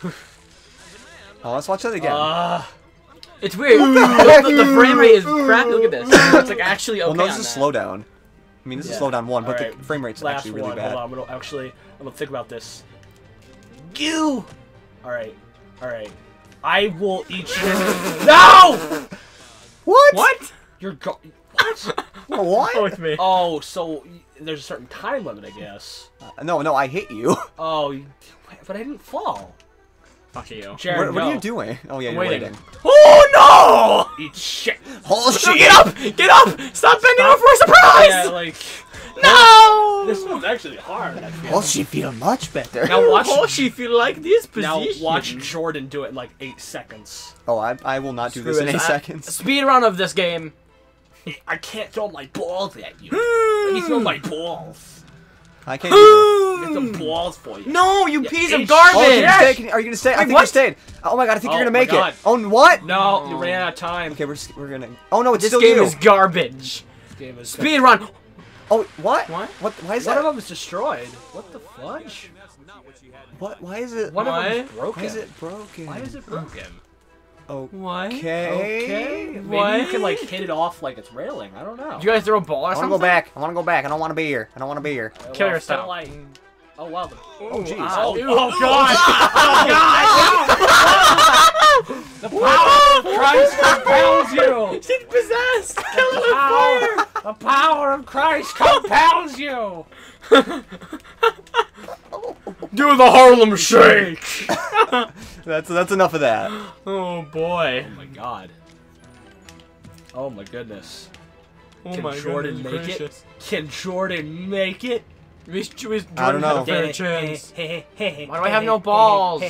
Speaker 1: Oh, let's watch that again.
Speaker 3: Uh,
Speaker 2: It's weird. the, the, the frame rate is crap. Look at this. It's like actually okay.
Speaker 1: well, no, this
Speaker 2: on
Speaker 1: is
Speaker 2: that.
Speaker 1: slowdown. I mean, this
Speaker 3: Yeah.
Speaker 1: is slowdown one, but
Speaker 3: Alright,
Speaker 1: the frame rate's
Speaker 3: last
Speaker 1: actually really
Speaker 3: one.
Speaker 1: bad.
Speaker 3: Hold on, I'm gonna actually, I'm gonna think about this. Goo! Alright, alright. I will eat your... No!
Speaker 1: What?
Speaker 2: What?
Speaker 3: You're go... What?
Speaker 1: What?
Speaker 2: Oh, it's me.
Speaker 3: Oh, so there's a certain time limit, I guess.
Speaker 1: Uh, no, no, I hit you.
Speaker 3: Oh, you- but I didn't fall.
Speaker 2: Fuck you.
Speaker 3: Jared,
Speaker 1: What, what
Speaker 3: no.
Speaker 1: are you doing? Oh yeah, you're
Speaker 2: Waiting.
Speaker 1: waiting.
Speaker 2: Oh
Speaker 3: Eat shit.
Speaker 1: Oh
Speaker 2: no!
Speaker 1: shit!
Speaker 2: Get up! Get up! Stop bending over for a surprise!
Speaker 3: Yeah, like...
Speaker 2: No!
Speaker 3: This one's actually hard, I feel.
Speaker 1: Oh, she feel much better.
Speaker 3: Now watch...
Speaker 2: Oh, she feel like this
Speaker 3: Now
Speaker 2: position.
Speaker 3: watch Jordan do it in like eight seconds.
Speaker 1: Oh, I, I will not do
Speaker 2: Screw
Speaker 1: this in
Speaker 2: it.
Speaker 1: eight
Speaker 2: I-
Speaker 1: seconds.
Speaker 2: Speed run of this game.
Speaker 3: I can't throw my balls at you. Let me throw my balls.
Speaker 1: I can't do
Speaker 3: Get some balls for you.
Speaker 2: No, you
Speaker 3: Yeah,
Speaker 2: piece
Speaker 3: eat
Speaker 2: of
Speaker 3: shit.
Speaker 2: garbage!
Speaker 1: that. Oh, can you
Speaker 3: Yes!
Speaker 1: stay? Can you- are you gonna stay? I
Speaker 2: Wait,
Speaker 1: think
Speaker 2: what?
Speaker 1: you're staying. Oh my god, I think
Speaker 3: Oh
Speaker 1: you're gonna
Speaker 3: my
Speaker 1: make
Speaker 3: God.
Speaker 1: it. Oh, what?
Speaker 3: No, you ran out of time.
Speaker 1: Okay, we're we're gonna. Oh no, it's
Speaker 2: This
Speaker 1: still
Speaker 2: game
Speaker 1: you.
Speaker 2: is garbage.
Speaker 3: This game is
Speaker 2: Speed run.
Speaker 1: Oh, what?
Speaker 2: What?
Speaker 1: What? Why is
Speaker 3: One
Speaker 1: that?
Speaker 3: of them is destroyed. What the fudge?
Speaker 1: What? Why is it?
Speaker 3: One of them
Speaker 2: Why?
Speaker 3: is broken.
Speaker 1: Why is it broken?
Speaker 3: Why is it broken?
Speaker 2: What?
Speaker 1: Okay.
Speaker 3: Okay. Maybe
Speaker 2: What?
Speaker 3: you can like hit it off like it's railing. I don't know.
Speaker 2: Do you guys throw a ball or
Speaker 1: I want to
Speaker 2: something?
Speaker 1: go back. I want to go back. I don't want to be here. I don't want to be here.
Speaker 3: Uh,
Speaker 2: Kill
Speaker 3: well,
Speaker 2: yourself.
Speaker 3: Like... Oh wow. The...
Speaker 1: Oh jeez.
Speaker 2: ow.
Speaker 3: Oh,
Speaker 2: Ew.
Speaker 3: oh god! Oh god! The power of Christ compels you!
Speaker 2: She's possessed. Kill
Speaker 3: The
Speaker 2: her with
Speaker 3: power,
Speaker 2: fire.
Speaker 3: the power of Christ compels you!
Speaker 2: Do the Harlem Shake.
Speaker 1: That's that's enough of that.
Speaker 2: Oh boy.
Speaker 3: Oh my god. Oh my goodness.
Speaker 2: Oh
Speaker 3: Can
Speaker 2: my
Speaker 3: Jordan
Speaker 2: goodness
Speaker 3: make
Speaker 2: gracious.
Speaker 3: it? Can Jordan make it?
Speaker 2: We sh- we-
Speaker 1: I don't
Speaker 2: Jordan had
Speaker 1: know.
Speaker 2: a fair chance.
Speaker 3: Why
Speaker 2: Why do I have no balls?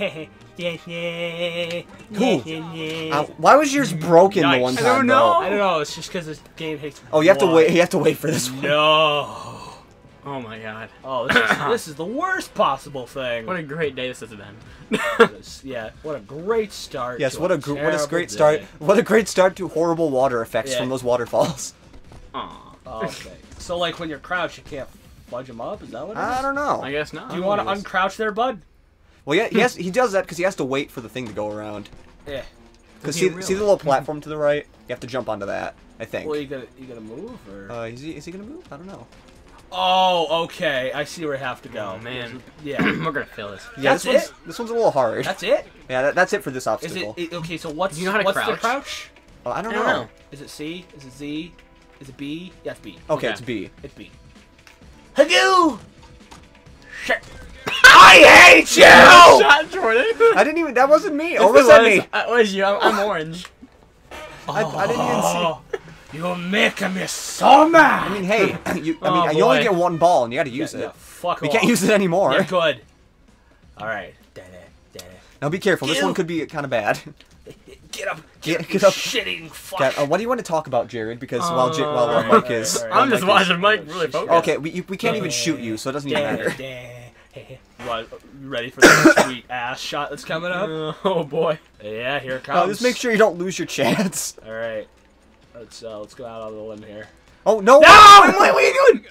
Speaker 1: Uh, why was yours broken the
Speaker 3: Yikes.
Speaker 1: one
Speaker 3: I
Speaker 1: time?
Speaker 2: don't
Speaker 1: though?
Speaker 2: know.
Speaker 3: I don't know, it's just because this game takes
Speaker 1: Oh, you have to
Speaker 3: one.
Speaker 1: wait. You have to wait for this one.
Speaker 3: No.
Speaker 2: Oh my god.
Speaker 3: Oh, this is, this is the worst possible thing.
Speaker 2: What a great day this has been.
Speaker 3: This- yeah, what a great start.
Speaker 1: Yes,
Speaker 3: to
Speaker 1: what a gr- what a
Speaker 3: terrible
Speaker 1: great
Speaker 3: day.
Speaker 1: start! What a great start to horrible water effects
Speaker 3: Yeah.
Speaker 1: from those waterfalls.
Speaker 2: Aw.
Speaker 3: Oh, okay. So, like, when you're crouched, you can't fudge them up? Is that what it is?
Speaker 1: I don't know.
Speaker 2: I guess not.
Speaker 3: Do you want to uncrouch there, bud?
Speaker 1: Well, yeah, yes, he does that because he has to wait for the thing to go around.
Speaker 3: Yeah.
Speaker 1: Because
Speaker 2: Does he
Speaker 1: see,
Speaker 2: really?
Speaker 1: see the little platform to the right? You have to jump onto that. I think.
Speaker 3: Well, you gonna you gonna move or?
Speaker 1: Uh, is he is he gonna move? I don't know.
Speaker 3: Oh, okay. I see where I have to go.
Speaker 2: Oh, man.
Speaker 3: Yeah.
Speaker 2: We're gonna fail this.
Speaker 1: Yeah,
Speaker 3: That's
Speaker 1: this one's
Speaker 3: it?
Speaker 1: this one's a little hard.
Speaker 3: That's it.
Speaker 1: yeah, that, that's it for this
Speaker 3: Is it,
Speaker 1: obstacle.
Speaker 3: it? Okay. So what's
Speaker 2: Do you know how to
Speaker 3: what's the
Speaker 2: crouch?
Speaker 3: crouch?
Speaker 1: Oh, I don't
Speaker 2: I
Speaker 1: know.
Speaker 2: don't know.
Speaker 3: Is it C? Is it Z? Is it B? Yeah, it's B.
Speaker 1: Okay,
Speaker 2: Okay.
Speaker 1: it's B.
Speaker 3: It's B. Hagoo! Shit. I hate you!
Speaker 2: Shot Jordan.
Speaker 1: I didn't even. That wasn't me.
Speaker 2: Yes,
Speaker 1: Or was
Speaker 2: it
Speaker 1: that me?
Speaker 2: That was you. I'm, I'm orange.
Speaker 1: I, I didn't even see.
Speaker 3: Oh, you're making me so mad.
Speaker 1: I mean, hey, you, I
Speaker 2: Oh,
Speaker 1: mean, you only
Speaker 2: boy.
Speaker 1: get one ball and you got to use
Speaker 3: yeah,
Speaker 1: it.
Speaker 3: yeah, fuck
Speaker 1: We
Speaker 3: off.
Speaker 1: can't use it anymore.
Speaker 3: Yeah, good. All right. Dada, dada.
Speaker 1: Now be careful. This
Speaker 3: Ew.
Speaker 1: one could be kind of bad.
Speaker 3: Get up.
Speaker 1: Get-
Speaker 3: Get,
Speaker 1: get
Speaker 3: up.
Speaker 1: up.
Speaker 3: Shitting fuck.
Speaker 1: God, uh, what do you want to talk about, Jared? Because while J- while uh,
Speaker 2: Uh,
Speaker 1: Mike is,
Speaker 3: alright,
Speaker 1: while
Speaker 2: I'm just
Speaker 1: Mike is-
Speaker 2: watching Mike really focus.
Speaker 1: Okay, we we can't even shoot you, so it doesn't even matter.
Speaker 3: What, you ready for the sweet ass shot that's coming up?
Speaker 2: Uh, oh boy.
Speaker 3: Yeah, here it comes.
Speaker 1: Oh, just make sure you don't lose your chance.
Speaker 3: All right, let's uh, let's go out on the limb here.
Speaker 1: Oh no!
Speaker 3: No!
Speaker 1: Wait, what are you doing?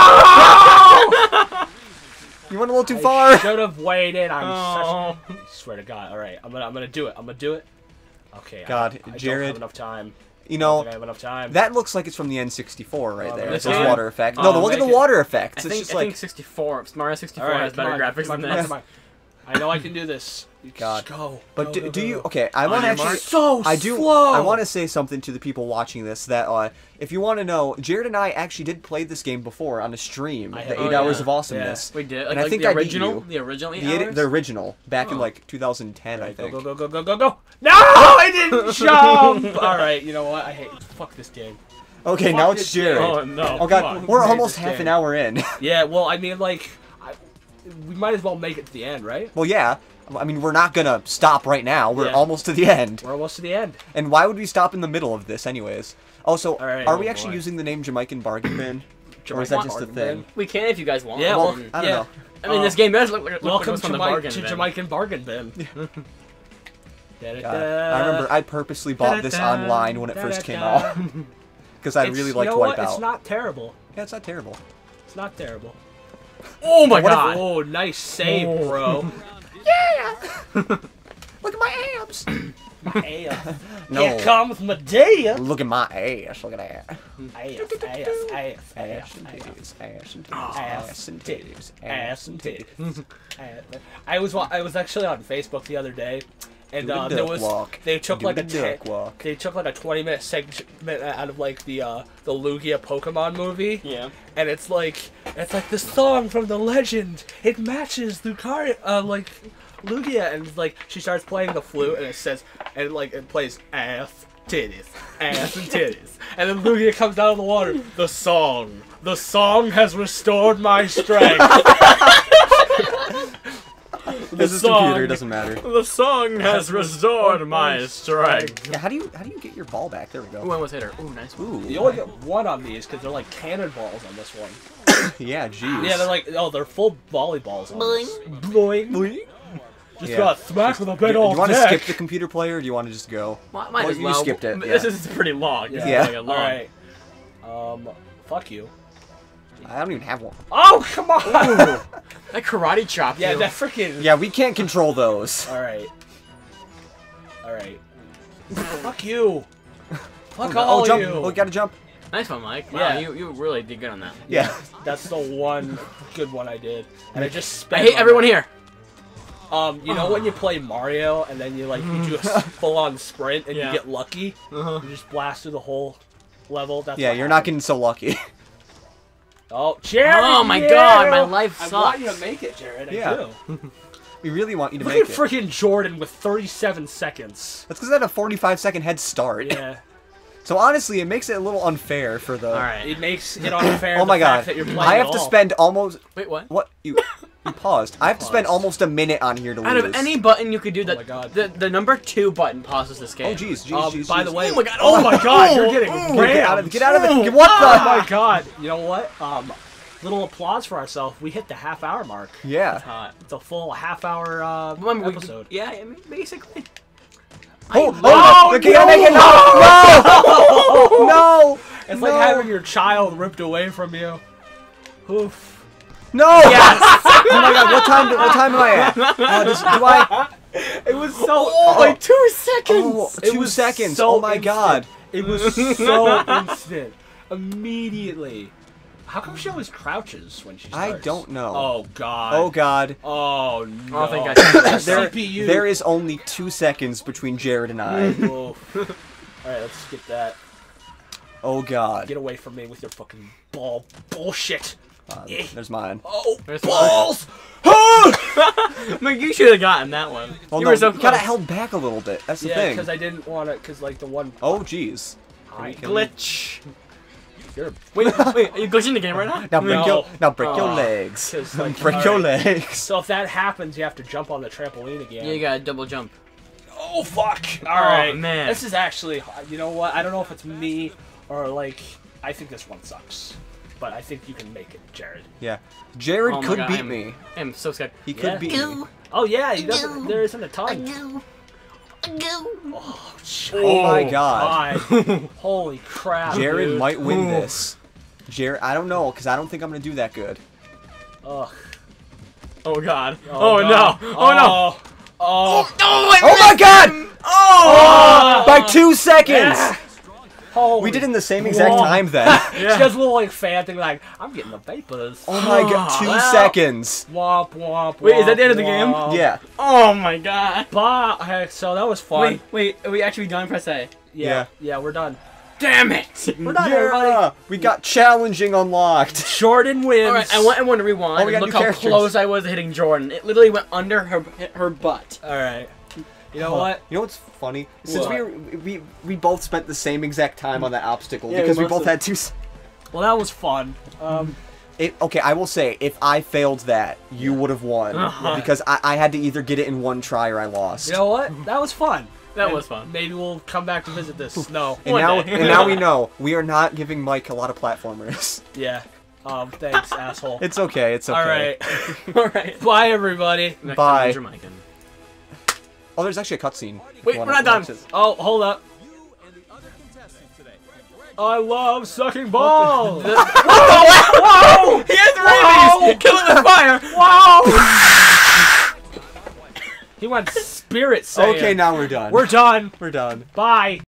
Speaker 3: No!
Speaker 1: You went a little too far.
Speaker 3: Should have waited. I'm
Speaker 2: Oh.
Speaker 3: such. I swear to God. All right, I'm gonna I'm gonna do it. I'm gonna do it. Okay.
Speaker 1: God,
Speaker 3: I, I
Speaker 1: Jared.
Speaker 3: don't have enough time.
Speaker 1: You
Speaker 3: I
Speaker 1: know,
Speaker 3: don't think I have enough time.
Speaker 1: that looks like it's from the N sixty-four right
Speaker 3: Oh,
Speaker 1: there.
Speaker 3: this
Speaker 1: Those
Speaker 2: game?
Speaker 1: water effects.
Speaker 2: Oh,
Speaker 1: No, the look at
Speaker 3: make
Speaker 1: the
Speaker 3: it-
Speaker 1: water
Speaker 2: I
Speaker 1: effects. It's
Speaker 2: think
Speaker 1: just
Speaker 2: I
Speaker 1: like
Speaker 2: think sixty-four. Mario sixty-four
Speaker 3: All right,
Speaker 2: has better
Speaker 3: come on,
Speaker 2: graphics
Speaker 3: come on,
Speaker 2: than
Speaker 3: come on,
Speaker 2: this.
Speaker 3: come on. I know I can do this. You
Speaker 1: God.
Speaker 3: just go.
Speaker 1: But
Speaker 3: Go,
Speaker 1: do,
Speaker 3: go,
Speaker 1: do
Speaker 3: go,
Speaker 1: you?
Speaker 3: go.
Speaker 1: Okay, I
Speaker 2: On
Speaker 1: want to
Speaker 2: your
Speaker 1: actually.
Speaker 2: mark.
Speaker 3: So
Speaker 1: I do.
Speaker 3: slow.
Speaker 1: I want to say something to the people watching this that uh, if you want to know, Jared and I actually did play this game before on a stream,
Speaker 3: I
Speaker 1: the
Speaker 3: have.
Speaker 1: eight
Speaker 2: Oh,
Speaker 1: hours
Speaker 2: yeah.
Speaker 1: of awesomeness.
Speaker 2: We did. Like,
Speaker 1: And I
Speaker 2: like
Speaker 1: think
Speaker 2: the
Speaker 1: I beat
Speaker 2: original,
Speaker 1: you.
Speaker 2: the original eight
Speaker 1: The, eight-
Speaker 2: hours.
Speaker 1: the original, back in
Speaker 2: Oh.
Speaker 1: like two thousand ten, I
Speaker 3: Go,
Speaker 1: think.
Speaker 3: go, go, go, go, go, go. No, I didn't jump. All right, you know what? I hate. Fuck this game.
Speaker 1: Okay,
Speaker 3: Fuck
Speaker 1: now
Speaker 3: this
Speaker 1: it's Jared.
Speaker 3: game.
Speaker 2: Oh no!
Speaker 1: Oh god,
Speaker 2: come on.
Speaker 1: we're
Speaker 3: Hate
Speaker 1: almost
Speaker 3: this
Speaker 1: half
Speaker 3: game.
Speaker 1: an hour in.
Speaker 3: Yeah, well, I mean, like, I, we might as well make it to the end, right?
Speaker 1: Well, yeah. I mean, we're not gonna stop right now. We're
Speaker 3: Yeah.
Speaker 1: almost to the end.
Speaker 3: We're almost to the end.
Speaker 1: And why would we stop in the middle of this, anyways? Also,
Speaker 3: All right,
Speaker 1: are
Speaker 3: oh
Speaker 1: we actually
Speaker 3: boy.
Speaker 1: using the name Jamikan Bargain Bin? Or is that
Speaker 3: Jamaican
Speaker 1: just a
Speaker 3: Bargain
Speaker 1: thing?
Speaker 3: Bin?
Speaker 2: We can if you guys want.
Speaker 3: Yeah, well,
Speaker 1: I don't
Speaker 3: yeah.
Speaker 1: know.
Speaker 2: I mean,
Speaker 3: Uh,
Speaker 2: this game does look like look like
Speaker 3: Welcome
Speaker 2: it's
Speaker 3: to,
Speaker 2: from the
Speaker 3: my,
Speaker 2: bargain
Speaker 3: to
Speaker 2: bin.
Speaker 3: Jamaican Bargain Bin.
Speaker 1: God. I remember I purposely bought this online when it first came out. Because I
Speaker 3: It's-
Speaker 1: really
Speaker 3: you
Speaker 1: liked
Speaker 3: know what?
Speaker 1: Wipeout.
Speaker 3: It's not terrible.
Speaker 1: Yeah, it's not terrible.
Speaker 3: It's not terrible.
Speaker 2: Oh my
Speaker 1: What if-
Speaker 2: god!
Speaker 3: Oh, nice save,
Speaker 2: Oh.
Speaker 3: bro.
Speaker 1: Look at my abs!
Speaker 3: Ass.
Speaker 1: No.
Speaker 3: Here comes Medea.
Speaker 1: Look at my ass. Look at that.
Speaker 3: Ass, ass, ass,
Speaker 1: Ass
Speaker 3: ass,
Speaker 1: and
Speaker 3: ass.
Speaker 1: titties. Ass and titties.
Speaker 3: Ass,
Speaker 1: Ass and titties.
Speaker 3: ass and titties. I was wa- I was actually on Facebook the other day, and
Speaker 1: Do the
Speaker 3: uh, there
Speaker 1: duck
Speaker 3: was
Speaker 1: walk.
Speaker 3: they took
Speaker 1: Do
Speaker 3: like
Speaker 1: the
Speaker 3: a ten,
Speaker 1: duck walk.
Speaker 3: they took like a twenty minute segment out of like the uh, the Lugia Pokemon movie.
Speaker 2: Yeah.
Speaker 3: And it's like it's like the song from the legend. It matches Lucario, uh, like Lugia, and it's like she starts playing the flute, and it says, and like it plays ass, titties, ass and titties, and then Lugia comes out of the water. The song, the song has restored my strength.
Speaker 1: This is
Speaker 2: song-
Speaker 1: computer. Doesn't matter.
Speaker 2: The song has restored my strength.
Speaker 1: Yeah, how do you how do you get your ball back? There we
Speaker 2: Ooh,
Speaker 1: go.
Speaker 2: I almost hit her. Ooh, nice one.
Speaker 1: Ooh.
Speaker 3: You only get one on these because they're like cannonballs on this one.
Speaker 1: Yeah, jeez.
Speaker 3: Yeah, they're like oh, they're full volleyballs on this. Boing. Just
Speaker 1: Yeah.
Speaker 3: got smacked with a
Speaker 1: Do,
Speaker 3: big
Speaker 1: do
Speaker 3: old
Speaker 1: you want to
Speaker 3: dick.
Speaker 1: skip the computer player, or do you want to just go?
Speaker 2: Might, might
Speaker 1: Well,
Speaker 2: as
Speaker 1: you
Speaker 2: well.
Speaker 1: skipped it,
Speaker 2: This
Speaker 1: yeah.
Speaker 2: is pretty long. This is
Speaker 1: Yeah.
Speaker 2: really long.
Speaker 3: All right. Um, fuck you.
Speaker 1: I don't even have one.
Speaker 3: Oh come on!
Speaker 2: That karate chop.
Speaker 3: Yeah,
Speaker 2: you.
Speaker 3: that freaking.
Speaker 1: Yeah, we can't control those.
Speaker 3: All right. All right. Fuck you. Fuck
Speaker 1: Oh,
Speaker 3: all
Speaker 1: jump!
Speaker 3: you.
Speaker 1: Oh, we gotta jump.
Speaker 2: Nice one, Mike. Wow,
Speaker 3: Yeah.
Speaker 2: you, you really did good on that.
Speaker 1: Yeah.
Speaker 3: That's the one good one I did, and I just
Speaker 2: I
Speaker 3: spent.
Speaker 2: hate
Speaker 3: on
Speaker 2: everyone
Speaker 3: that.
Speaker 2: here.
Speaker 3: Um, you know when you play Mario and then you like you do a full-on sprint and
Speaker 2: Yeah.
Speaker 3: you get lucky,
Speaker 2: Uh-huh.
Speaker 3: you just blast through the whole level. That's
Speaker 1: Yeah,
Speaker 3: what
Speaker 1: you're not
Speaker 3: happened.
Speaker 1: getting so lucky.
Speaker 3: Oh, Jared!
Speaker 2: Oh my
Speaker 3: yeah!
Speaker 2: god, my life
Speaker 3: I
Speaker 2: sucks.
Speaker 3: want you to make it, Jared. I
Speaker 1: Yeah.
Speaker 3: do.
Speaker 1: We really want you to
Speaker 3: Look
Speaker 1: make
Speaker 3: at
Speaker 1: it.
Speaker 3: freaking Jordan with thirty-seven seconds.
Speaker 1: That's because I had a forty-five second head start.
Speaker 3: Yeah.
Speaker 1: So honestly, it makes it a little unfair for the.
Speaker 2: All right.
Speaker 3: It makes it unfair.
Speaker 1: Oh my
Speaker 3: the fact
Speaker 1: god!
Speaker 3: That you're playing
Speaker 1: I have
Speaker 3: at
Speaker 1: to
Speaker 3: all.
Speaker 1: spend almost.
Speaker 2: Wait, what?
Speaker 1: What you? You paused. I have to spend
Speaker 3: Paused.
Speaker 1: almost a minute on here to lose.
Speaker 2: Out of any button you could do,
Speaker 3: Oh
Speaker 2: that
Speaker 3: my God.
Speaker 2: the the number two button pauses this game.
Speaker 1: Oh jeez, jeez,
Speaker 3: Um,
Speaker 1: jeez.
Speaker 3: by
Speaker 1: jeez.
Speaker 3: the way,
Speaker 2: Oh my god,
Speaker 3: Oh
Speaker 2: oh
Speaker 3: my god, you're
Speaker 2: oh,
Speaker 3: getting
Speaker 2: oh,
Speaker 3: rammed.
Speaker 1: Get out of, get out of the. What
Speaker 3: Oh
Speaker 1: the?
Speaker 3: my god! You know what? Um, little applause for ourselves. We hit the half hour mark.
Speaker 1: Yeah.
Speaker 2: Hot.
Speaker 3: It's a full half hour uh,
Speaker 2: Remember, we-
Speaker 3: episode.
Speaker 2: yeah, I mean, basically.
Speaker 1: Oh,
Speaker 2: I-
Speaker 1: oh,
Speaker 3: no,
Speaker 1: can I make it? No! No! No!
Speaker 3: It's
Speaker 1: no.
Speaker 3: like having your child ripped away from you. Oof.
Speaker 1: No! Yes! Oh my god, what time, do, what time am I at? Uh, does, do I?
Speaker 3: It was so.
Speaker 2: Oh, like two seconds.
Speaker 1: Oh,
Speaker 3: It
Speaker 1: two
Speaker 3: was
Speaker 1: seconds.
Speaker 3: so
Speaker 1: oh my
Speaker 3: instant.
Speaker 1: god.
Speaker 3: It was so instant. Immediately. How come she always crouches when she starts?
Speaker 1: I don't know.
Speaker 3: Oh god.
Speaker 1: Oh god.
Speaker 3: Oh no.
Speaker 2: I don't think I can do this.
Speaker 1: There,
Speaker 3: C P U.
Speaker 1: there is only two seconds between Jared and I.
Speaker 3: Oof. All right, let's skip that.
Speaker 1: Oh god.
Speaker 3: Get away from me with your fucking ball bullshit.
Speaker 1: Uh,
Speaker 3: Eh.
Speaker 1: there's mine.
Speaker 3: Oh,
Speaker 2: There's
Speaker 3: balls!
Speaker 2: Like, you should have gotten that one.
Speaker 1: Well,
Speaker 2: you
Speaker 1: no,
Speaker 2: were so
Speaker 1: you gotta
Speaker 2: close.
Speaker 1: held back a little bit. That's the
Speaker 3: Yeah,
Speaker 1: thing.
Speaker 3: because I didn't want to, because like the one.
Speaker 1: Oh jeez.
Speaker 3: Hi,
Speaker 2: Glitch.
Speaker 3: You're
Speaker 2: Wait, wait, are you glitching the game right now?
Speaker 1: Now break
Speaker 3: No.
Speaker 1: your now break your
Speaker 3: Oh.
Speaker 1: legs.
Speaker 3: 'Cause, like,
Speaker 1: break
Speaker 3: all
Speaker 1: your
Speaker 3: right.
Speaker 1: legs.
Speaker 3: So if that happens, you have to jump on the trampoline again.
Speaker 2: Yeah, you gotta double jump.
Speaker 3: Oh fuck! All right,
Speaker 2: man.
Speaker 3: This is actually, you know what? I don't know if it's me or like, I think this one sucks, but I think you can make it, Jared.
Speaker 1: Yeah. Jared
Speaker 2: Oh my
Speaker 1: could
Speaker 2: God,
Speaker 1: beat
Speaker 2: I'm-
Speaker 1: me.
Speaker 2: I'm so scared.
Speaker 1: He could
Speaker 3: Yeah.
Speaker 1: beat me.
Speaker 3: Oh yeah, he doesn't. There isn't a ton.
Speaker 1: Oh
Speaker 2: Oh,
Speaker 1: my god.
Speaker 3: God. Holy crap,
Speaker 1: Jared
Speaker 3: dude.
Speaker 1: might win
Speaker 2: Ooh.
Speaker 1: this. Jared, I don't know, because I don't think I'm gonna do that good.
Speaker 3: Ugh.
Speaker 2: Oh god.
Speaker 3: Oh,
Speaker 2: Oh,
Speaker 3: God.
Speaker 2: no. Oh, no.
Speaker 3: Oh. Oh.
Speaker 2: Oh, I
Speaker 1: Oh my god!
Speaker 2: Oh!
Speaker 1: By two seconds!
Speaker 3: Holy
Speaker 1: We did it in the same exact
Speaker 3: Whoa.
Speaker 1: time then.
Speaker 3: She does a little like fan thing like, I'm getting the vapors.
Speaker 1: Oh my god, two
Speaker 3: Well.
Speaker 1: seconds.
Speaker 3: Womp womp.
Speaker 2: Wait, is that the end of the
Speaker 3: womp,
Speaker 2: game?
Speaker 1: Yeah.
Speaker 2: Oh my god.
Speaker 3: Bah, heck, so that was fun.
Speaker 2: Wait, wait, are we actually done? Press A.
Speaker 3: Yeah,
Speaker 1: Yeah.
Speaker 3: yeah, we're done.
Speaker 2: Damn it!
Speaker 3: We're done, everybody.
Speaker 1: Yeah, we got challenging unlocked.
Speaker 3: Jordan wins.
Speaker 2: Alright, I want, I want to rewind
Speaker 1: Oh, we
Speaker 2: and
Speaker 1: got
Speaker 2: look
Speaker 1: new
Speaker 2: how
Speaker 1: characters.
Speaker 2: close I was to hitting Jordan. It literally went under her her butt.
Speaker 3: All right. You know
Speaker 1: Oh,
Speaker 3: what?
Speaker 1: You know what's funny? Since
Speaker 3: What?
Speaker 1: we, were, we we both spent the same exact time on that obstacle
Speaker 2: Yeah, we
Speaker 1: because we
Speaker 2: must
Speaker 1: both
Speaker 2: have.
Speaker 1: had two. s-
Speaker 3: Well, that was fun. Um,
Speaker 1: It, okay, I will say if I failed that, you would have won
Speaker 2: Uh-huh.
Speaker 1: because I, I had to either get it in one try or I lost.
Speaker 3: you know what? That was fun.
Speaker 2: That
Speaker 3: And
Speaker 2: was fun.
Speaker 3: Maybe we'll come back to visit this. No.
Speaker 1: and
Speaker 2: one
Speaker 1: now
Speaker 2: day.
Speaker 1: and now we know we are not giving Mike a lot of platformers.
Speaker 3: Yeah. Um. Thanks, asshole.
Speaker 1: It's okay. It's okay.
Speaker 3: All right.
Speaker 2: Alright.
Speaker 3: Bye, everybody.
Speaker 2: Next
Speaker 1: Bye.
Speaker 2: time, Jamikan.
Speaker 1: Oh, there's actually a cutscene.
Speaker 2: Wait,
Speaker 1: One
Speaker 2: we're
Speaker 1: of
Speaker 2: not
Speaker 1: the
Speaker 2: done.
Speaker 1: boxes.
Speaker 3: Oh, hold up. I love sucking balls.
Speaker 2: Whoa! Whoa! He has rabies! Kill it with fire!
Speaker 3: Wow! He went Spirit Saiyan.
Speaker 1: Okay, now we're done.
Speaker 3: We're done.
Speaker 1: we're done.
Speaker 3: Bye.